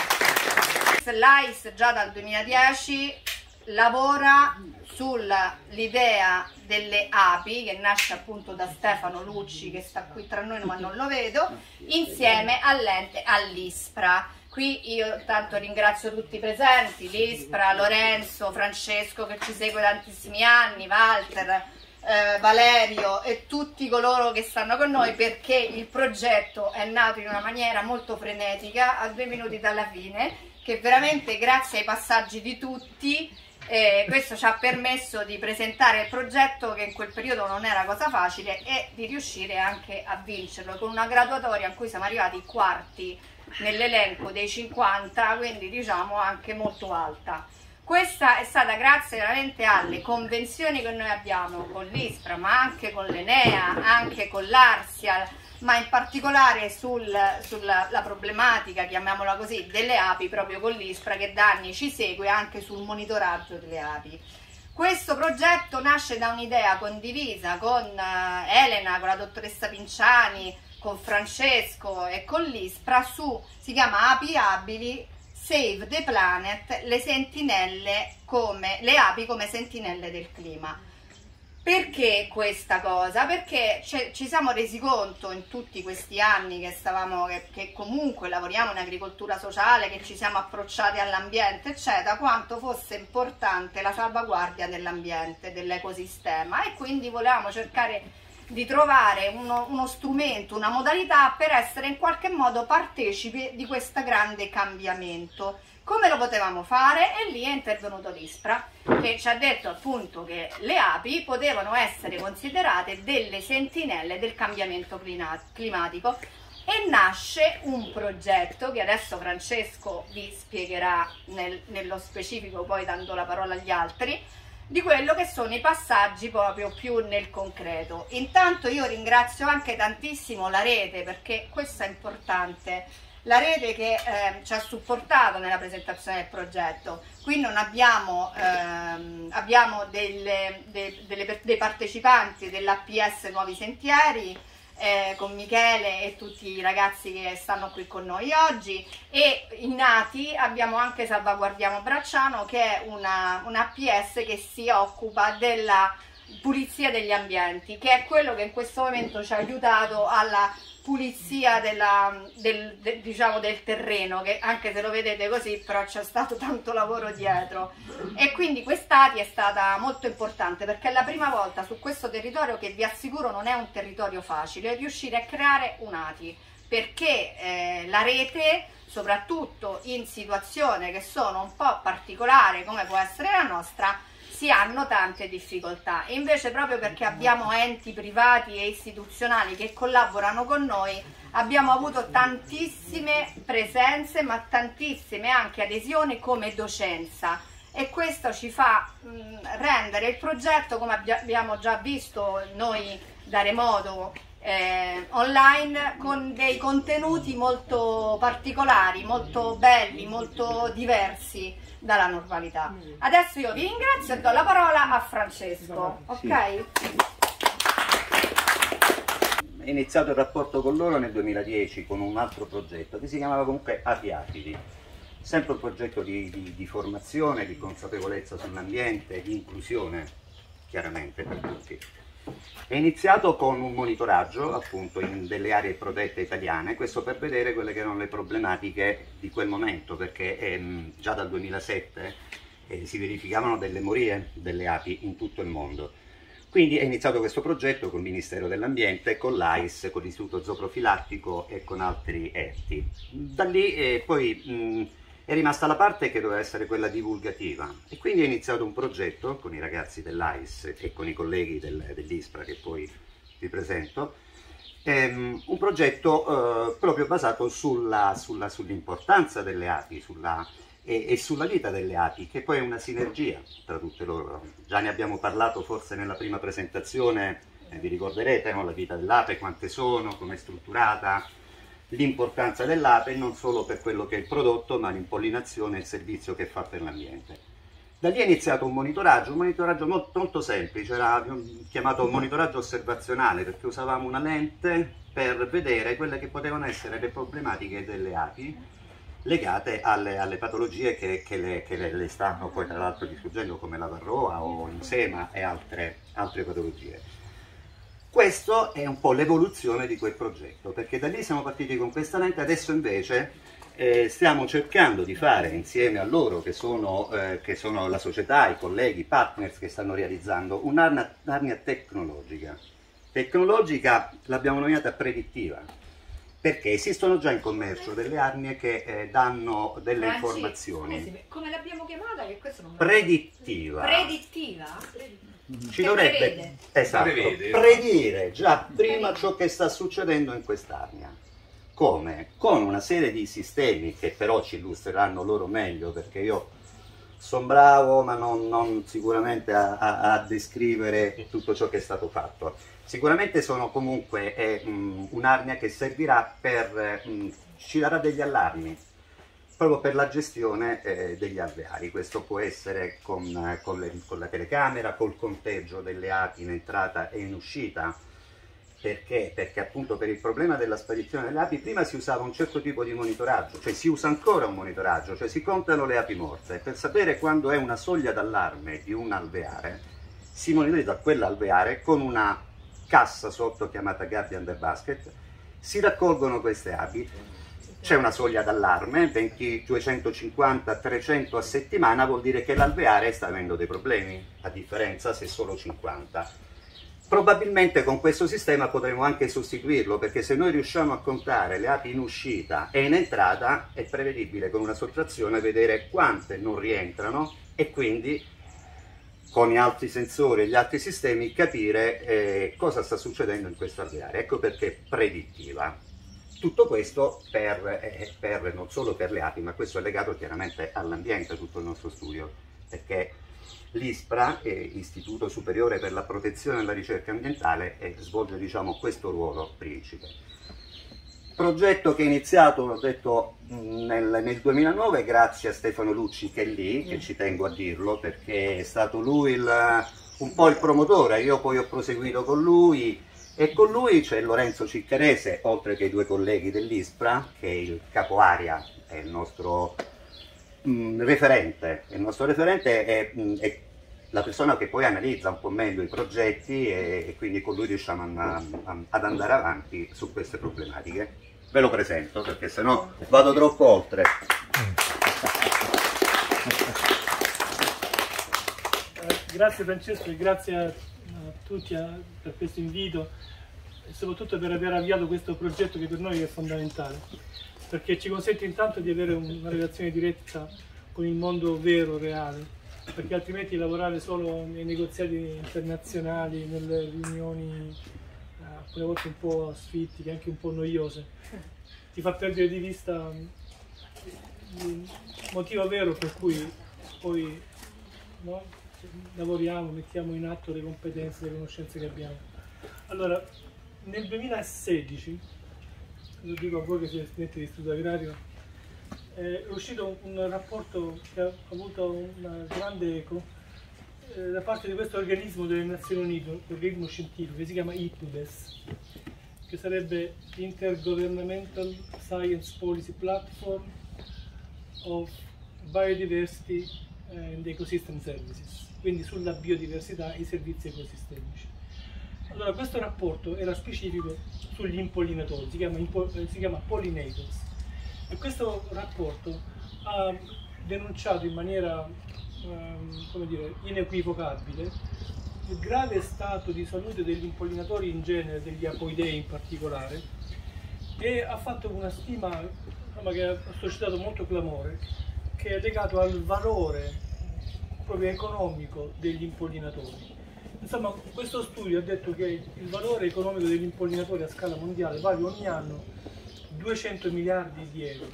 L'A I S già dal duemiladieci lavora sull'idea delle api, che nasce appunto da Stefano Lucci, che sta qui tra noi ma non lo vedo, insieme all'ente, all'ISPRA. Qui io tanto ringrazio tutti i presenti, l'ISPRA, Lorenzo, Francesco che ci segue da tantissimi anni, Walter, eh, Valerio e tutti coloro che stanno con noi, perché il progetto è nato in una maniera molto frenetica, a due minuti dalla fine, che veramente grazie ai passaggi di tutti eh, questo ci ha permesso di presentare il progetto, che in quel periodo non era cosa facile, e di riuscire anche a vincerlo con una graduatoria in cui siamo arrivati quarti nell'elenco dei cinquanta, quindi diciamo anche molto alta. Questa è stata grazie veramente alle convenzioni che noi abbiamo con l'ISPRA, ma anche con l'Enea, anche con l'Arsia, ma in particolare sul, sulla la problematica, chiamiamola così, delle api, proprio con l'ISPRA che da anni ci segue anche sul monitoraggio delle api. Questo progetto nasce da un'idea condivisa con eh, Elena, con la dottoressa Pinciani, con Francesco e con l'ISPRA, su, si chiama Api Abili, Save the Planet, le sentinelle come, le api come sentinelle del clima. Perché questa cosa? Perché ci siamo resi conto in tutti questi anni che stavamo, che, che comunque lavoriamo in agricoltura sociale, che ci siamo approcciati all'ambiente, eccetera, quanto fosse importante la salvaguardia dell'ambiente, dell'ecosistema, e quindi volevamo cercare di trovare uno, uno strumento, una modalità per essere in qualche modo partecipi di questo grande cambiamento. Come lo potevamo fare? E lì è intervenuto l'ISPRA, che ci ha detto appunto che le api potevano essere considerate delle sentinelle del cambiamento climatico, e nasce un progetto che adesso Francesco vi spiegherà nel, nello specifico, poi dando la parola agli altri, di quello che sono i passaggi proprio più nel concreto. Intanto io ringrazio anche tantissimo la rete, perché questo è importante. La rete che eh, ci ha supportato nella presentazione del progetto. Qui non abbiamo, ehm, abbiamo delle, de, delle, dei partecipanti dell'A P S Nuovi Sentieri, eh, con Michele e tutti i ragazzi che stanno qui con noi oggi. E in Nati abbiamo anche Salvaguardiamo Bracciano, che è una, una A P S che si occupa della pulizia degli ambienti, che è quello che in questo momento ci ha aiutato alla pulizia della, del, de, diciamo del terreno, che anche se lo vedete così però c'è stato tanto lavoro dietro. E quindi quest'A T I è stata molto importante perché è la prima volta su questo territorio, che vi assicuro non è un territorio facile, riuscire a creare un A T I, perché eh, la rete, soprattutto in situazioni che sono un po' particolari come può essere la nostra, si hanno tante difficoltà. E invece, proprio perché abbiamo enti privati e istituzionali che collaborano con noi, abbiamo avuto tantissime presenze, ma tantissime anche adesioni come docenza, e questo ci fa mh, rendere il progetto, come abbiamo già visto noi da remoto eh, online, con dei contenuti molto particolari, molto belli, molto diversi dalla normalità. Adesso io vi ringrazio e do la parola a Francesco, ok? È iniziato il rapporto con loro nel duemiladieci con un altro progetto che si chiamava comunque Api Atidi, sempre un progetto di, di, di formazione, di consapevolezza sull'ambiente, di inclusione chiaramente per tutti. È iniziato con un monitoraggio appunto in delle aree protette italiane, questo per vedere quelle che erano le problematiche di quel momento, perché ehm, già dal duemilasette eh, si verificavano delle morie delle api in tutto il mondo. Quindi è iniziato questo progetto con il Ministero dell'Ambiente, con l'A I S, con l'Istituto Zooprofilattico e con altri enti. Da lì eh, poi mh, è rimasta la parte che doveva essere quella divulgativa, e quindi è iniziato un progetto con i ragazzi dell'A I S e con i colleghi del, dell'ISPRA che poi vi presento, ehm, un progetto eh, proprio basato sulla, sulla, sull'importanza delle api sulla, e, e sulla vita delle api, che poi è una sinergia tra tutte loro. Già ne abbiamo parlato forse nella prima presentazione, eh, vi ricorderete, no? La vita dell'ape, quante sono, come è strutturata, l'importanza dell'ape non solo per quello che è il prodotto, ma l'impollinazione e il servizio che fa per l'ambiente. Da lì è iniziato un monitoraggio, un monitoraggio molto, molto semplice, era chiamato monitoraggio osservazionale, perché usavamo una lente per vedere quelle che potevano essere le problematiche delle api legate alle, alle patologie che, che, le, che le, le stanno poi tra l'altro distruggendo, come la varroa o l'eczema e altre, altre patologie. Questo è un po' l'evoluzione di quel progetto, perché da lì siamo partiti con questa lente, adesso invece eh, stiamo cercando di fare insieme a loro, che sono, eh, che sono la società, i colleghi, i partners che stanno realizzando, un'arnia tecnologica. Tecnologica l'abbiamo nominata predittiva, perché esistono già in commercio delle arnie che eh, danno delle Franci, informazioni. Scusi, come l'abbiamo chiamata? Che questo non Predittiva. Predittiva? Ci che dovrebbe prevede. esatto, Prevede. predire già prima ciò che sta succedendo in quest'arnia. Come? Con una serie di sistemi che però ci illustreranno loro meglio, perché io sono bravo ma non, non sicuramente a, a, a descrivere tutto ciò che è stato fatto. Sicuramente sono comunque è, um, un'arnia che servirà per, um, ci darà degli allarmi proprio per la gestione eh, degli alveari. Questo può essere con, eh, con, le, con la telecamera, col conteggio delle api in entrata e in uscita. Perché? Perché appunto per il problema della sparizione delle api prima si usava un certo tipo di monitoraggio, cioè si usa ancora un monitoraggio, cioè si contano le api morte. Per sapere quando è una soglia d'allarme di un alveare, si monitorizza quell'alveare con una cassa sotto chiamata gabbia under basket, si raccolgono queste api. C'è una soglia d'allarme, duecentocinquanta trecento a settimana, vuol dire che l'alveare sta avendo dei problemi, a differenza se solo cinquanta. Probabilmente con questo sistema potremo anche sostituirlo, perché se noi riusciamo a contare le api in uscita e in entrata, è prevedibile con una sottrazione vedere quante non rientrano e quindi con gli altri sensori e gli altri sistemi capire eh, cosa sta succedendo in questo alveare. Ecco perché predittiva. Tutto questo per, eh, per, non solo per le api, ma questo è legato chiaramente all'ambiente, tutto il nostro studio, perché l'ISPRA, eh, Istituto Superiore per la Protezione e la Ricerca Ambientale, eh, svolge diciamo, questo ruolo principe. Progetto che è iniziato, l'ho detto, nel, nel duemilanove grazie a Stefano Lucci che è lì, che ci tengo a dirlo, perché è stato lui il, un po' il promotore, io poi ho proseguito con lui, E con lui c'è Lorenzo Ciccarese, oltre che i due colleghi dell'ISPRA, che è il capo area, è il nostro mh, referente. Il nostro referente è, mh, è la persona che poi analizza un po' meglio i progetti e, e quindi con lui riusciamo a, a, ad andare avanti su queste problematiche. Ve lo presento perché sennò vado troppo oltre. Grazie Francesco e grazie a, a tutti a, per questo invito e soprattutto per aver avviato questo progetto che per noi è fondamentale, perché ci consente intanto di avere una relazione diretta con il mondo vero, reale, perché altrimenti lavorare solo nei negoziati internazionali, nelle riunioni alcune volte un po' asfittiche, anche un po' noiose, ti fa perdere di vista il motivo vero per cui poi, no, lavoriamo, mettiamo in atto le competenze, le conoscenze che abbiamo. Allora, nel duemilasedici, lo dico a voi che siete studenti di studio agrario, è uscito un rapporto che ha avuto una grande eco eh, da parte di questo organismo delle Nazioni Unite, un organismo scientifico che si chiama I P B E S, che sarebbe Intergovernmental Science Policy Platform of Biodiversity and Ecosystem Services, quindi sulla biodiversità e i servizi ecosistemici. Allora, questo rapporto era specifico sugli impollinatori, si chiama, si chiama Pollinators, e questo rapporto ha denunciato in maniera um, come dire, inequivocabile il grave stato di salute degli impollinatori in genere, degli apoidei in particolare, e ha fatto una stima insomma, che ha suscitato molto clamore, che è legato al valore proprio economico degli impollinatori. Insomma, questo studio ha detto che il valore economico degli impollinatori a scala mondiale vale ogni anno duecento miliardi di euro,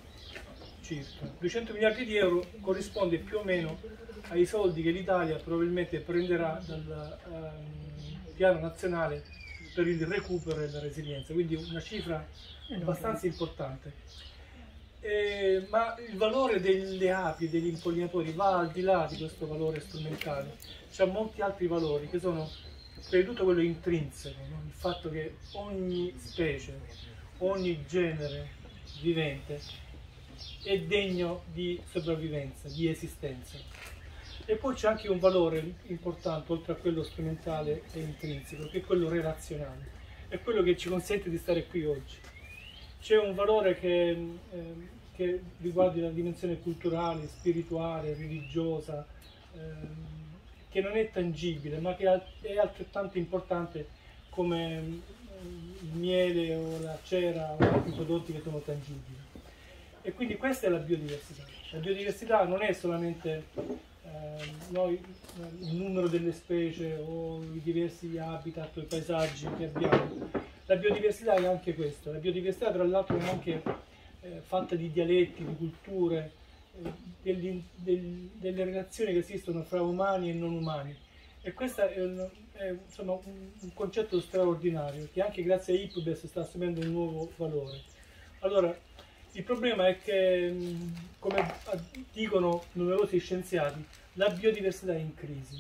circa. duecento miliardi di euro corrisponde più o meno ai soldi che l'Italia probabilmente prenderà dal um, piano nazionale per il recupero e la resilienza, quindi una cifra abbastanza importante. Eh, ma il valore delle api e degli impollinatori va al di là di questo valore strumentale, c'è molti altri valori che sono prima di tutto quello intrinseco, no? Il fatto che ogni specie, ogni genere vivente è degno di sopravvivenza, di esistenza. E poi c'è anche un valore importante, oltre a quello strumentale e intrinseco, che è quello relazionale, è quello che ci consente di stare qui oggi. C'è un valore che, eh, che riguarda la dimensione culturale, spirituale, religiosa, eh, che non è tangibile, ma che è altrettanto importante come il miele o la cera o altri prodotti che sono tangibili. E quindi questa è la biodiversità. La biodiversità non è solamente eh, no, il numero delle specie o i diversi habitat o i paesaggi che abbiamo. La biodiversità è anche questo. La biodiversità tra l'altro è anche eh, fatta di dialetti, di culture, eh, degli, del, delle relazioni che esistono fra umani e non umani. E questo è, un, è insomma, un, un concetto straordinario che anche grazie a I P B E S sta assumendo un nuovo valore. Allora, il problema è che, come dicono numerosi scienziati, la biodiversità è in crisi.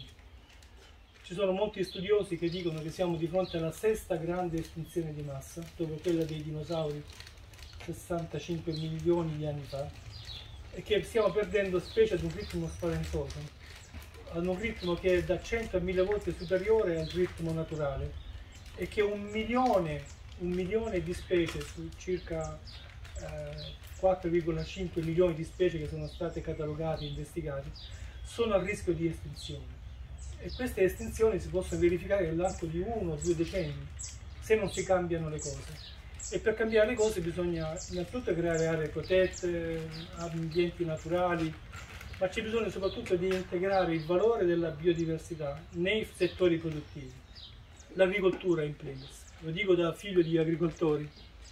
Ci sono molti studiosi che dicono che siamo di fronte alla sesta grande estinzione di massa, dopo quella dei dinosauri sessantacinque milioni di anni fa, e che stiamo perdendo specie ad un ritmo spaventoso, ad un ritmo che è da cento a mille volte superiore al ritmo naturale, e che un milione, un milione di specie su circa eh, quattro virgola cinque milioni di specie che sono state catalogate e investigate sono a rischio di estinzione. E queste estinzioni si possono verificare nell'arco di uno o due decenni se non si cambiano le cose. E per cambiare le cose bisogna innanzitutto creare aree protette, ambienti naturali, ma c'è bisogno soprattutto di integrare il valore della biodiversità nei settori produttivi. L'agricoltura in primis, lo dico da figlio di agricoltori,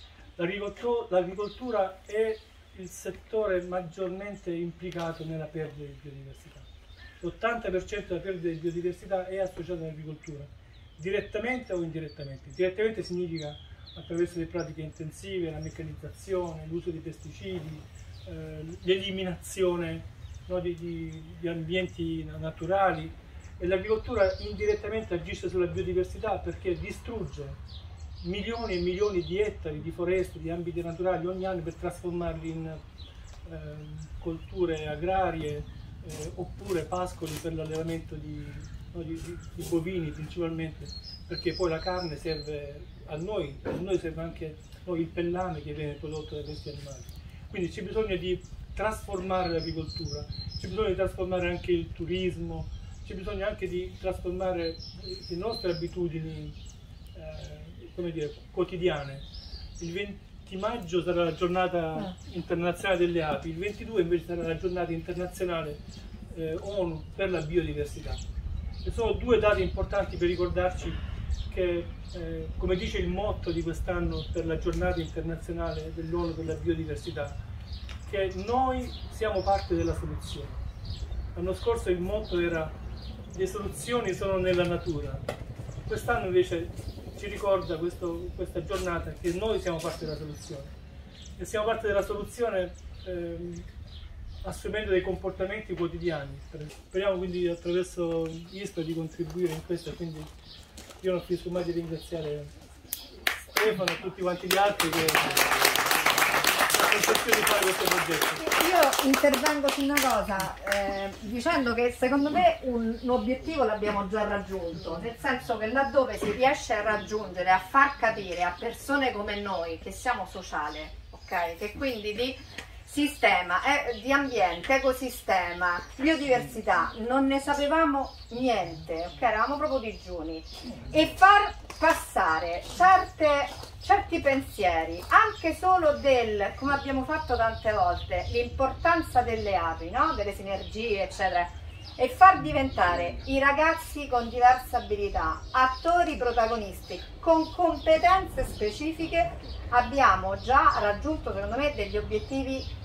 l'agricoltura è il settore maggiormente implicato nella perdita di biodiversità. L'ottanta per cento della perdita di biodiversità è associata all'agricoltura, direttamente o indirettamente. Direttamente significa attraverso le pratiche intensive, la meccanizzazione, l'uso di pesticidi, eh, l'eliminazione no, di, di, di ambienti naturali, e l'agricoltura indirettamente agisce sulla biodiversità perché distrugge milioni e milioni di ettari di foreste, di ambiti naturali ogni anno per trasformarli in eh, colture agrarie eh, oppure pascoli per l'allevamento di, no, di, di, di bovini principalmente, perché poi la carne serve a noi, a noi serve anche no, il pellame che viene prodotto da questi animali. Quindi c'è bisogno di trasformare l'agricoltura, c'è bisogno di trasformare anche il turismo, c'è bisogno anche di trasformare le nostre abitudini eh, come dire, quotidiane. Il venti maggio sarà la giornata internazionale delle api, il ventidue invece sarà la giornata internazionale eh, ONU per la biodiversità. E sono due date importanti per ricordarci che, eh, come dice il motto di quest'anno per la giornata internazionale dell'ONU per la biodiversità, che noi siamo parte della soluzione. L'anno scorso il motto era le soluzioni sono nella natura, quest'anno invece ci ricorda questo, questa giornata che noi siamo parte della soluzione e siamo parte della soluzione ehm, assumendo dei comportamenti quotidiani. Speriamo quindi attraverso ISPRA di contribuire in questo, quindi io non finisco mai di ringraziare Stefano e tutti quanti gli altri che di fare questo progetto. Io intervengo su una cosa eh, dicendo che secondo me un, un obiettivo l'abbiamo già raggiunto, nel senso che laddove si riesce a raggiungere, a far capire a persone come noi che siamo sociale, ok? Che quindi di sistema, eh, di ambiente, ecosistema, biodiversità, non ne sapevamo niente, ok? Eravamo proprio digiuni, e far passare certe, certi pensieri, anche solo del, come abbiamo fatto tante volte, l'importanza delle api, no? Delle sinergie, eccetera, e far diventare i ragazzi con diverse abilità attori protagonisti con competenze specifiche, abbiamo già raggiunto secondo me degli obiettivi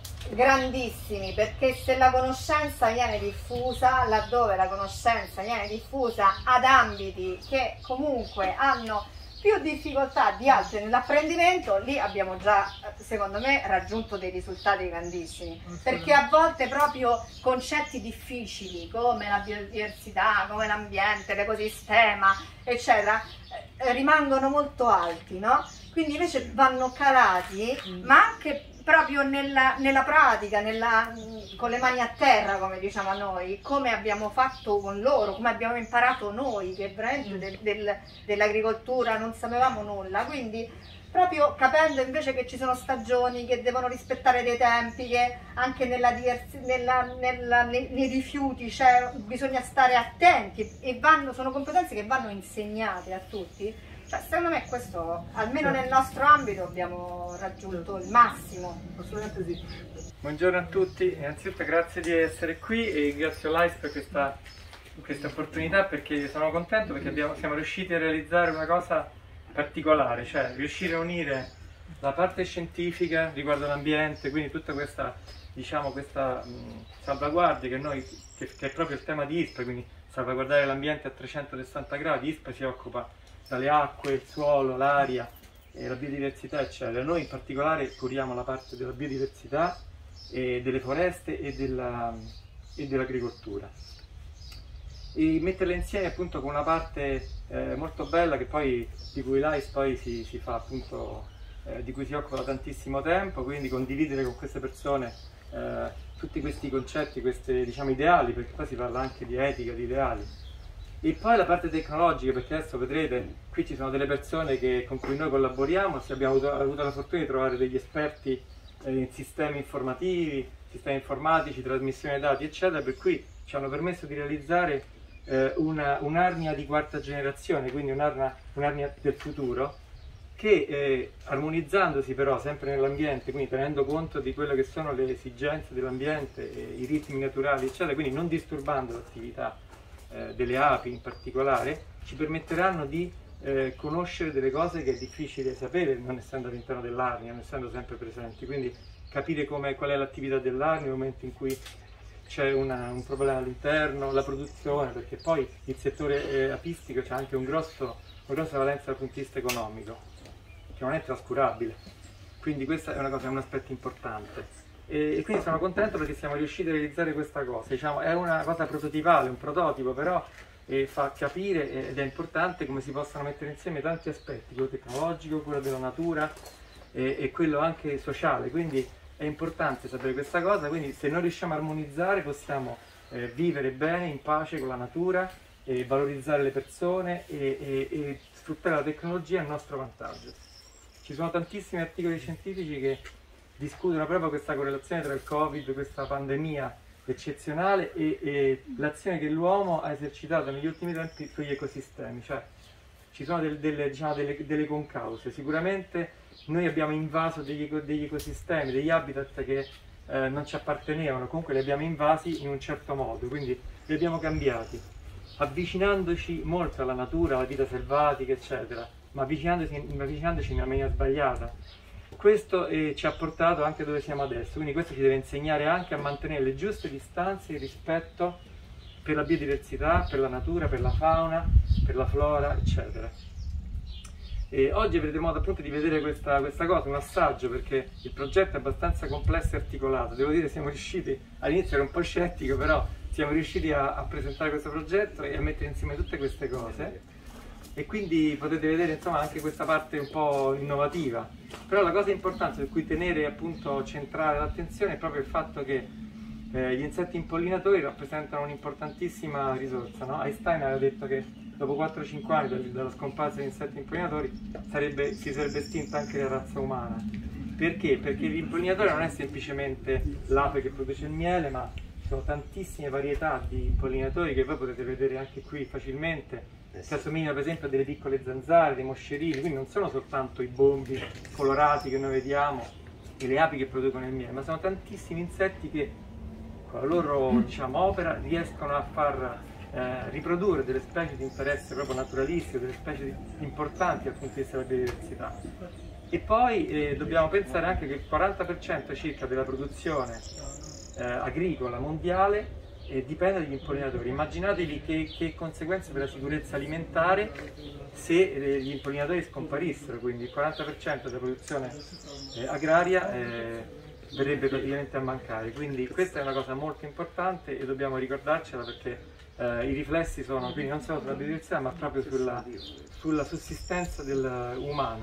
grandissimi, perché se la conoscenza viene diffusa, laddove la conoscenza viene diffusa ad ambiti che comunque hanno più difficoltà di altri nell'apprendimento, lì abbiamo già secondo me raggiunto dei risultati grandissimi, perché a volte proprio concetti difficili come la biodiversità, come l'ambiente, l'ecosistema eccetera rimangono molto alti, no? Quindi invece vanno calati, ma anche proprio nella, nella pratica, nella, con le mani a terra, come diciamo a noi, come abbiamo fatto con loro, come abbiamo imparato noi, che veramente del, del, dell'agricoltura non sapevamo nulla. Quindi proprio capendo invece che ci sono stagioni, che devono rispettare dei tempi, che anche nella diversi, nella, nella, nei, nei rifiuti cioè, bisogna stare attenti, e vanno, sono competenze che vanno insegnate a tutti. Cioè, secondo me questo, almeno nel nostro ambito, abbiamo raggiunto il massimo. Assolutamente sì. Buongiorno a tutti, innanzitutto grazie di essere qui e ringrazio l'A I S per questa, questa opportunità, perché sono contento perché abbiamo, siamo riusciti a realizzare una cosa particolare, cioè riuscire a unire la parte scientifica riguardo l'ambiente, quindi tutta questa, diciamo, questa mh, salvaguardia che noi, che, che è proprio il tema di ISPRA, quindi salvaguardare l'ambiente a trecentosessanta gradi. ISPRA si occupa dalle acque, il suolo, l'aria, la biodiversità eccetera. Noi in particolare curiamo la parte della biodiversità, e delle foreste e dell'agricoltura, e metterle insieme appunto con una parte eh, molto bella che poi, di cui l'A I S poi si, si fa appunto, eh, di cui si occupa da tantissimo tempo, quindi condividere con queste persone eh, tutti questi concetti, questi diciamo ideali, perché poi si parla anche di etica, di ideali. E poi la parte tecnologica, perché adesso vedrete, qui ci sono delle persone che, con cui noi collaboriamo, abbiamo avuto, avuto la fortuna di trovare degli esperti eh, in sistemi informativi, sistemi informatici, trasmissione dati, eccetera, per cui ci hanno permesso di realizzare eh, un'arnia di quarta generazione, quindi un'arnia un del futuro, che eh, armonizzandosi però sempre nell'ambiente, quindi tenendo conto di quelle che sono le esigenze dell'ambiente, i ritmi naturali, eccetera, quindi non disturbando l'attività Eh, delle api in particolare, ci permetteranno di eh, conoscere delle cose che è difficile sapere non essendo all'interno dell'arnia, non essendo sempre presenti, quindi capire come, qual è l'attività dell'arnia nel momento in cui c'è un problema all'interno, la produzione, perché poi il settore eh, apistico c'è anche un grosso, una grossa valenza dal punto di vista economico, che non è trascurabile, quindi questo è una cosa, è un aspetto importante. E, e quindi sono contento perché siamo riusciti a realizzare questa cosa. Diciamo, è una cosa prototipale, un prototipo, però eh, fa capire ed è importante come si possano mettere insieme tanti aspetti, quello tecnologico, quello della natura e, e quello anche sociale. Quindi è importante sapere questa cosa, quindi se noi riusciamo a armonizzare possiamo eh, vivere bene, in pace con la natura, e valorizzare le persone e, e, e sfruttare la tecnologia a nostro vantaggio. Ci sono tantissimi articoli scientifici che discutono proprio questa correlazione tra il Covid, questa pandemia eccezionale e, e l'azione che l'uomo ha esercitato negli ultimi tempi sugli ecosistemi. Cioè, ci sono del, delle, diciamo, delle, delle concause. Sicuramente noi abbiamo invaso degli, degli ecosistemi, degli habitat che eh, non ci appartenevano, comunque li abbiamo invasi in un certo modo, quindi li abbiamo cambiati, avvicinandoci molto alla natura, alla vita selvatica, eccetera, ma avvicinandoci, avvicinandoci in una maniera sbagliata. Questo eh, ci ha portato anche dove siamo adesso, quindi questo ci deve insegnare anche a mantenere le giuste distanze e rispetto per la biodiversità, per la natura, per la fauna, per la flora, eccetera. E oggi avrete modo appunto di vedere questa, questa cosa, un assaggio, perché il progetto è abbastanza complesso e articolato. Devo dire, siamo riusciti, all'inizio ero un po' scettico, però siamo riusciti a, a presentare questo progetto e a mettere insieme tutte queste cose, e quindi potete vedere insomma anche questa parte un po' innovativa. Però la cosa importante per cui tenere appunto centrare l'attenzione è proprio il fatto che eh, gli insetti impollinatori rappresentano un'importantissima risorsa, no? Einstein aveva detto che dopo quattro cinque anni dalla scomparsa degli insetti impollinatori sarebbe, si sarebbe estinta anche la razza umana. Perché? Perché l'impolignatore non è semplicemente l'ape che produce il miele, ma ci sono tantissime varietà di impollinatori che voi potete vedere anche qui facilmente, che assomigliano per esempio a delle piccole zanzare, dei moscerini, quindi non sono soltanto i bombi colorati che noi vediamo e le api che producono il miele, ma sono tantissimi insetti che con la loro, diciamo, opera riescono a far eh, riprodurre delle specie di interesse proprio naturalistico, delle specie importanti dal punto di vista della biodiversità. E poi eh, dobbiamo pensare anche che il quaranta per cento circa della produzione eh, agricola mondiale eh, dipende dagli impollinatori. Immaginatevi che, che conseguenze per la sicurezza alimentare se eh, gli impollinatori scomparissero, quindi il quaranta per cento della produzione eh, agraria eh, verrebbe praticamente a mancare. Quindi questa è una cosa molto importante e dobbiamo ricordarcela, perché eh, i riflessi sono quindi non solo sulla biodiversità ma proprio sulla, sulla sussistenza del, umana.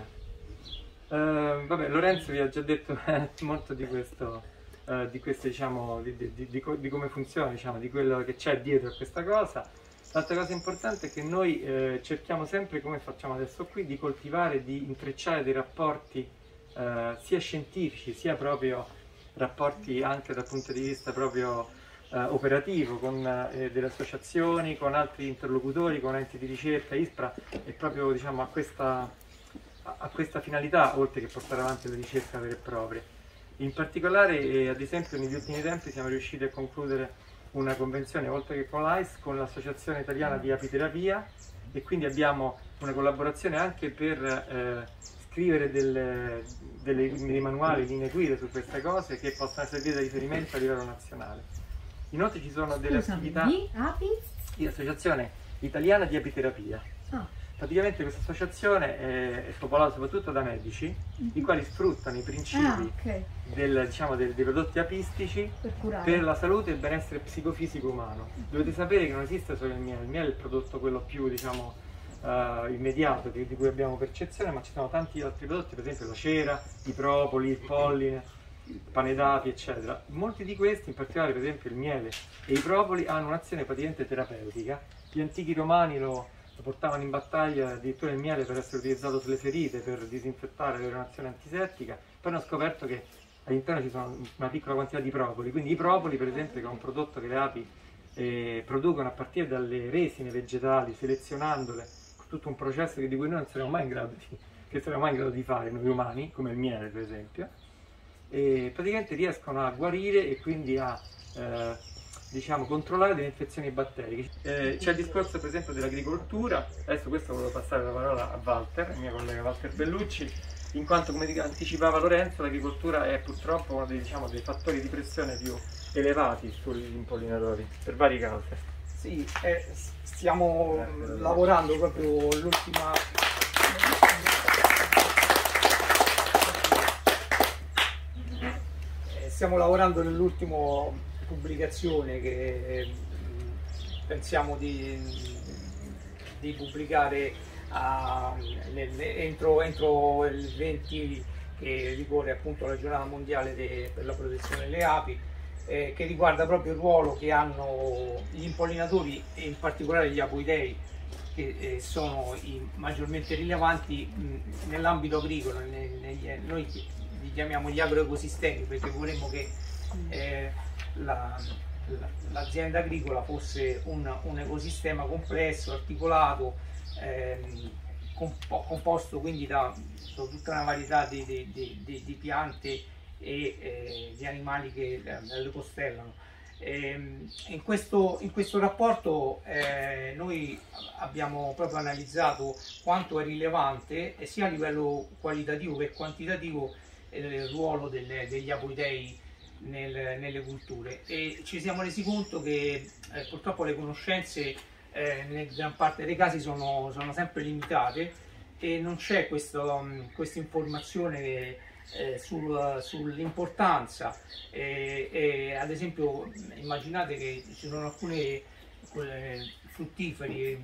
Uh, vabbè, Lorenzo vi ha già detto molto di questo, uh, di, queste, diciamo, di, di, di, di come funziona, diciamo, di quello che c'è dietro a questa cosa. L'altra cosa importante è che noi eh, cerchiamo sempre, come facciamo adesso qui, di coltivare, di intrecciare dei rapporti eh, sia scientifici sia proprio rapporti anche dal punto di vista proprio eh, operativo, con eh, delle associazioni, con altri interlocutori, con enti di ricerca, ISPRA, e proprio, diciamo, a questa a questa finalità, oltre che portare avanti la ricerca vera e propria. In particolare, eh, ad esempio, negli ultimi tempi siamo riusciti a concludere una convenzione, oltre che con l'A I S, con l'Associazione Italiana di Apiterapia, e quindi abbiamo una collaborazione anche per eh, scrivere delle, delle, dei manuali, linee guida su queste cose che possano servire da riferimento a livello nazionale. Inoltre ci sono delle Scusami, attività di Api? di Associazione Italiana di Apiterapia. Ah. Praticamente questa associazione è, è popolata soprattutto da medici, mm-hmm. i quali sfruttano i principi ah, okay. del, diciamo, del, dei prodotti apistici per, per la salute e il benessere psicofisico umano. Dovete sapere che non esiste solo il miele, il miele è il prodotto quello più, diciamo, uh, immediato di, di cui abbiamo percezione, ma ci sono tanti altri prodotti, per esempio la cera, i propoli, il polline, il pane d'api, eccetera. Molti di questi, in particolare per esempio il miele e i propoli, hanno un'azione praticamente terapeutica. Gli antichi romani lo lo portavano in battaglia addirittura il miele per essere utilizzato sulle ferite, per disinfettare, avere un'azione antisettica. Poi hanno scoperto che all'interno ci sono una piccola quantità di propoli, quindi i propoli, per esempio, che è un prodotto che le api eh, producono a partire dalle resine vegetali, selezionandole, tutto un processo di cui noi non saremo mai in grado di, che saremo mai in grado di fare noi umani, come il miele per esempio, e praticamente riescono a guarire e quindi a eh, diciamo, controllare delle infezioni batteriche. Eh, c'è il discorso per esempio dell'agricoltura. Adesso questo volevo passare la parola a Walter, il mio collega Walter Bellucci, in quanto, come anticipava Lorenzo, l'agricoltura è purtroppo uno dei, diciamo, dei fattori di pressione più elevati sugli impollinatori, per varie cause. Sì, eh, stiamo eh, lavorando proprio l'ultima... stiamo lavorando nell'ultima pubblicazione che eh, pensiamo di, di pubblicare a, nel, entro, entro il venti, che ricorre appunto la giornata mondiale de, per la protezione delle api, eh, che riguarda proprio il ruolo che hanno gli impollinatori e in particolare gli apoidei, che eh, sono i maggiormente rilevanti nell'ambito agricolo. Ne, ne, noi li chiamiamo gli agroecosistemi perché vorremmo che eh, la, la, l'azienda agricola fosse un, un ecosistema complesso, articolato, ehm, composto quindi da, da tutta una varietà di, di, di, di piante e eh, di animali che eh, le costellano. E in, questo, in questo rapporto eh, noi abbiamo proprio analizzato quanto è rilevante eh, sia a livello qualitativo che quantitativo eh, il ruolo delle, degli apoidei nel, nelle culture, e ci siamo resi conto che eh, purtroppo le conoscenze eh, in gran parte dei casi sono, sono sempre limitate e non c'è questa informazione Eh, sul, sull'importanza. Eh, eh, ad esempio immaginate che ci sono alcuni eh, fruttiferi, eh,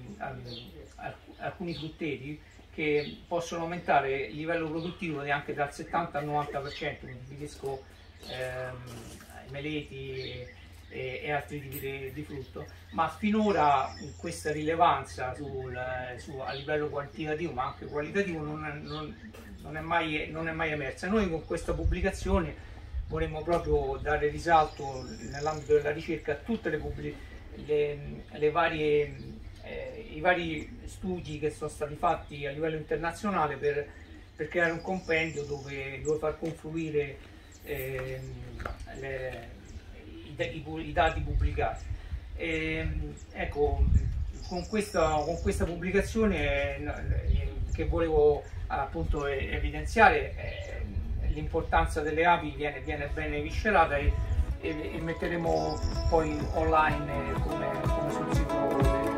alcuni frutteti che possono aumentare il livello produttivo di anche dal settanta al novanta per cento, mi riferisco ehm, ai meleti e, e, e altri tipi di, di frutto, ma finora questa rilevanza sul, su, a livello quantitativo ma anche qualitativo non, non, non, è mai, non è mai emersa. Noi con questa pubblicazione vorremmo proprio dare risalto nell'ambito della ricerca a tutte le, le, le varie, eh, i vari studi che sono stati fatti a livello internazionale per, per creare un compendio dove, dove far confluire eh, le, I, i dati pubblicati. E, ecco, con questa, con questa pubblicazione eh, che volevo appunto evidenziare eh, l'importanza delle api viene, viene ben viscerata e, e, e metteremo poi online come, come sul sito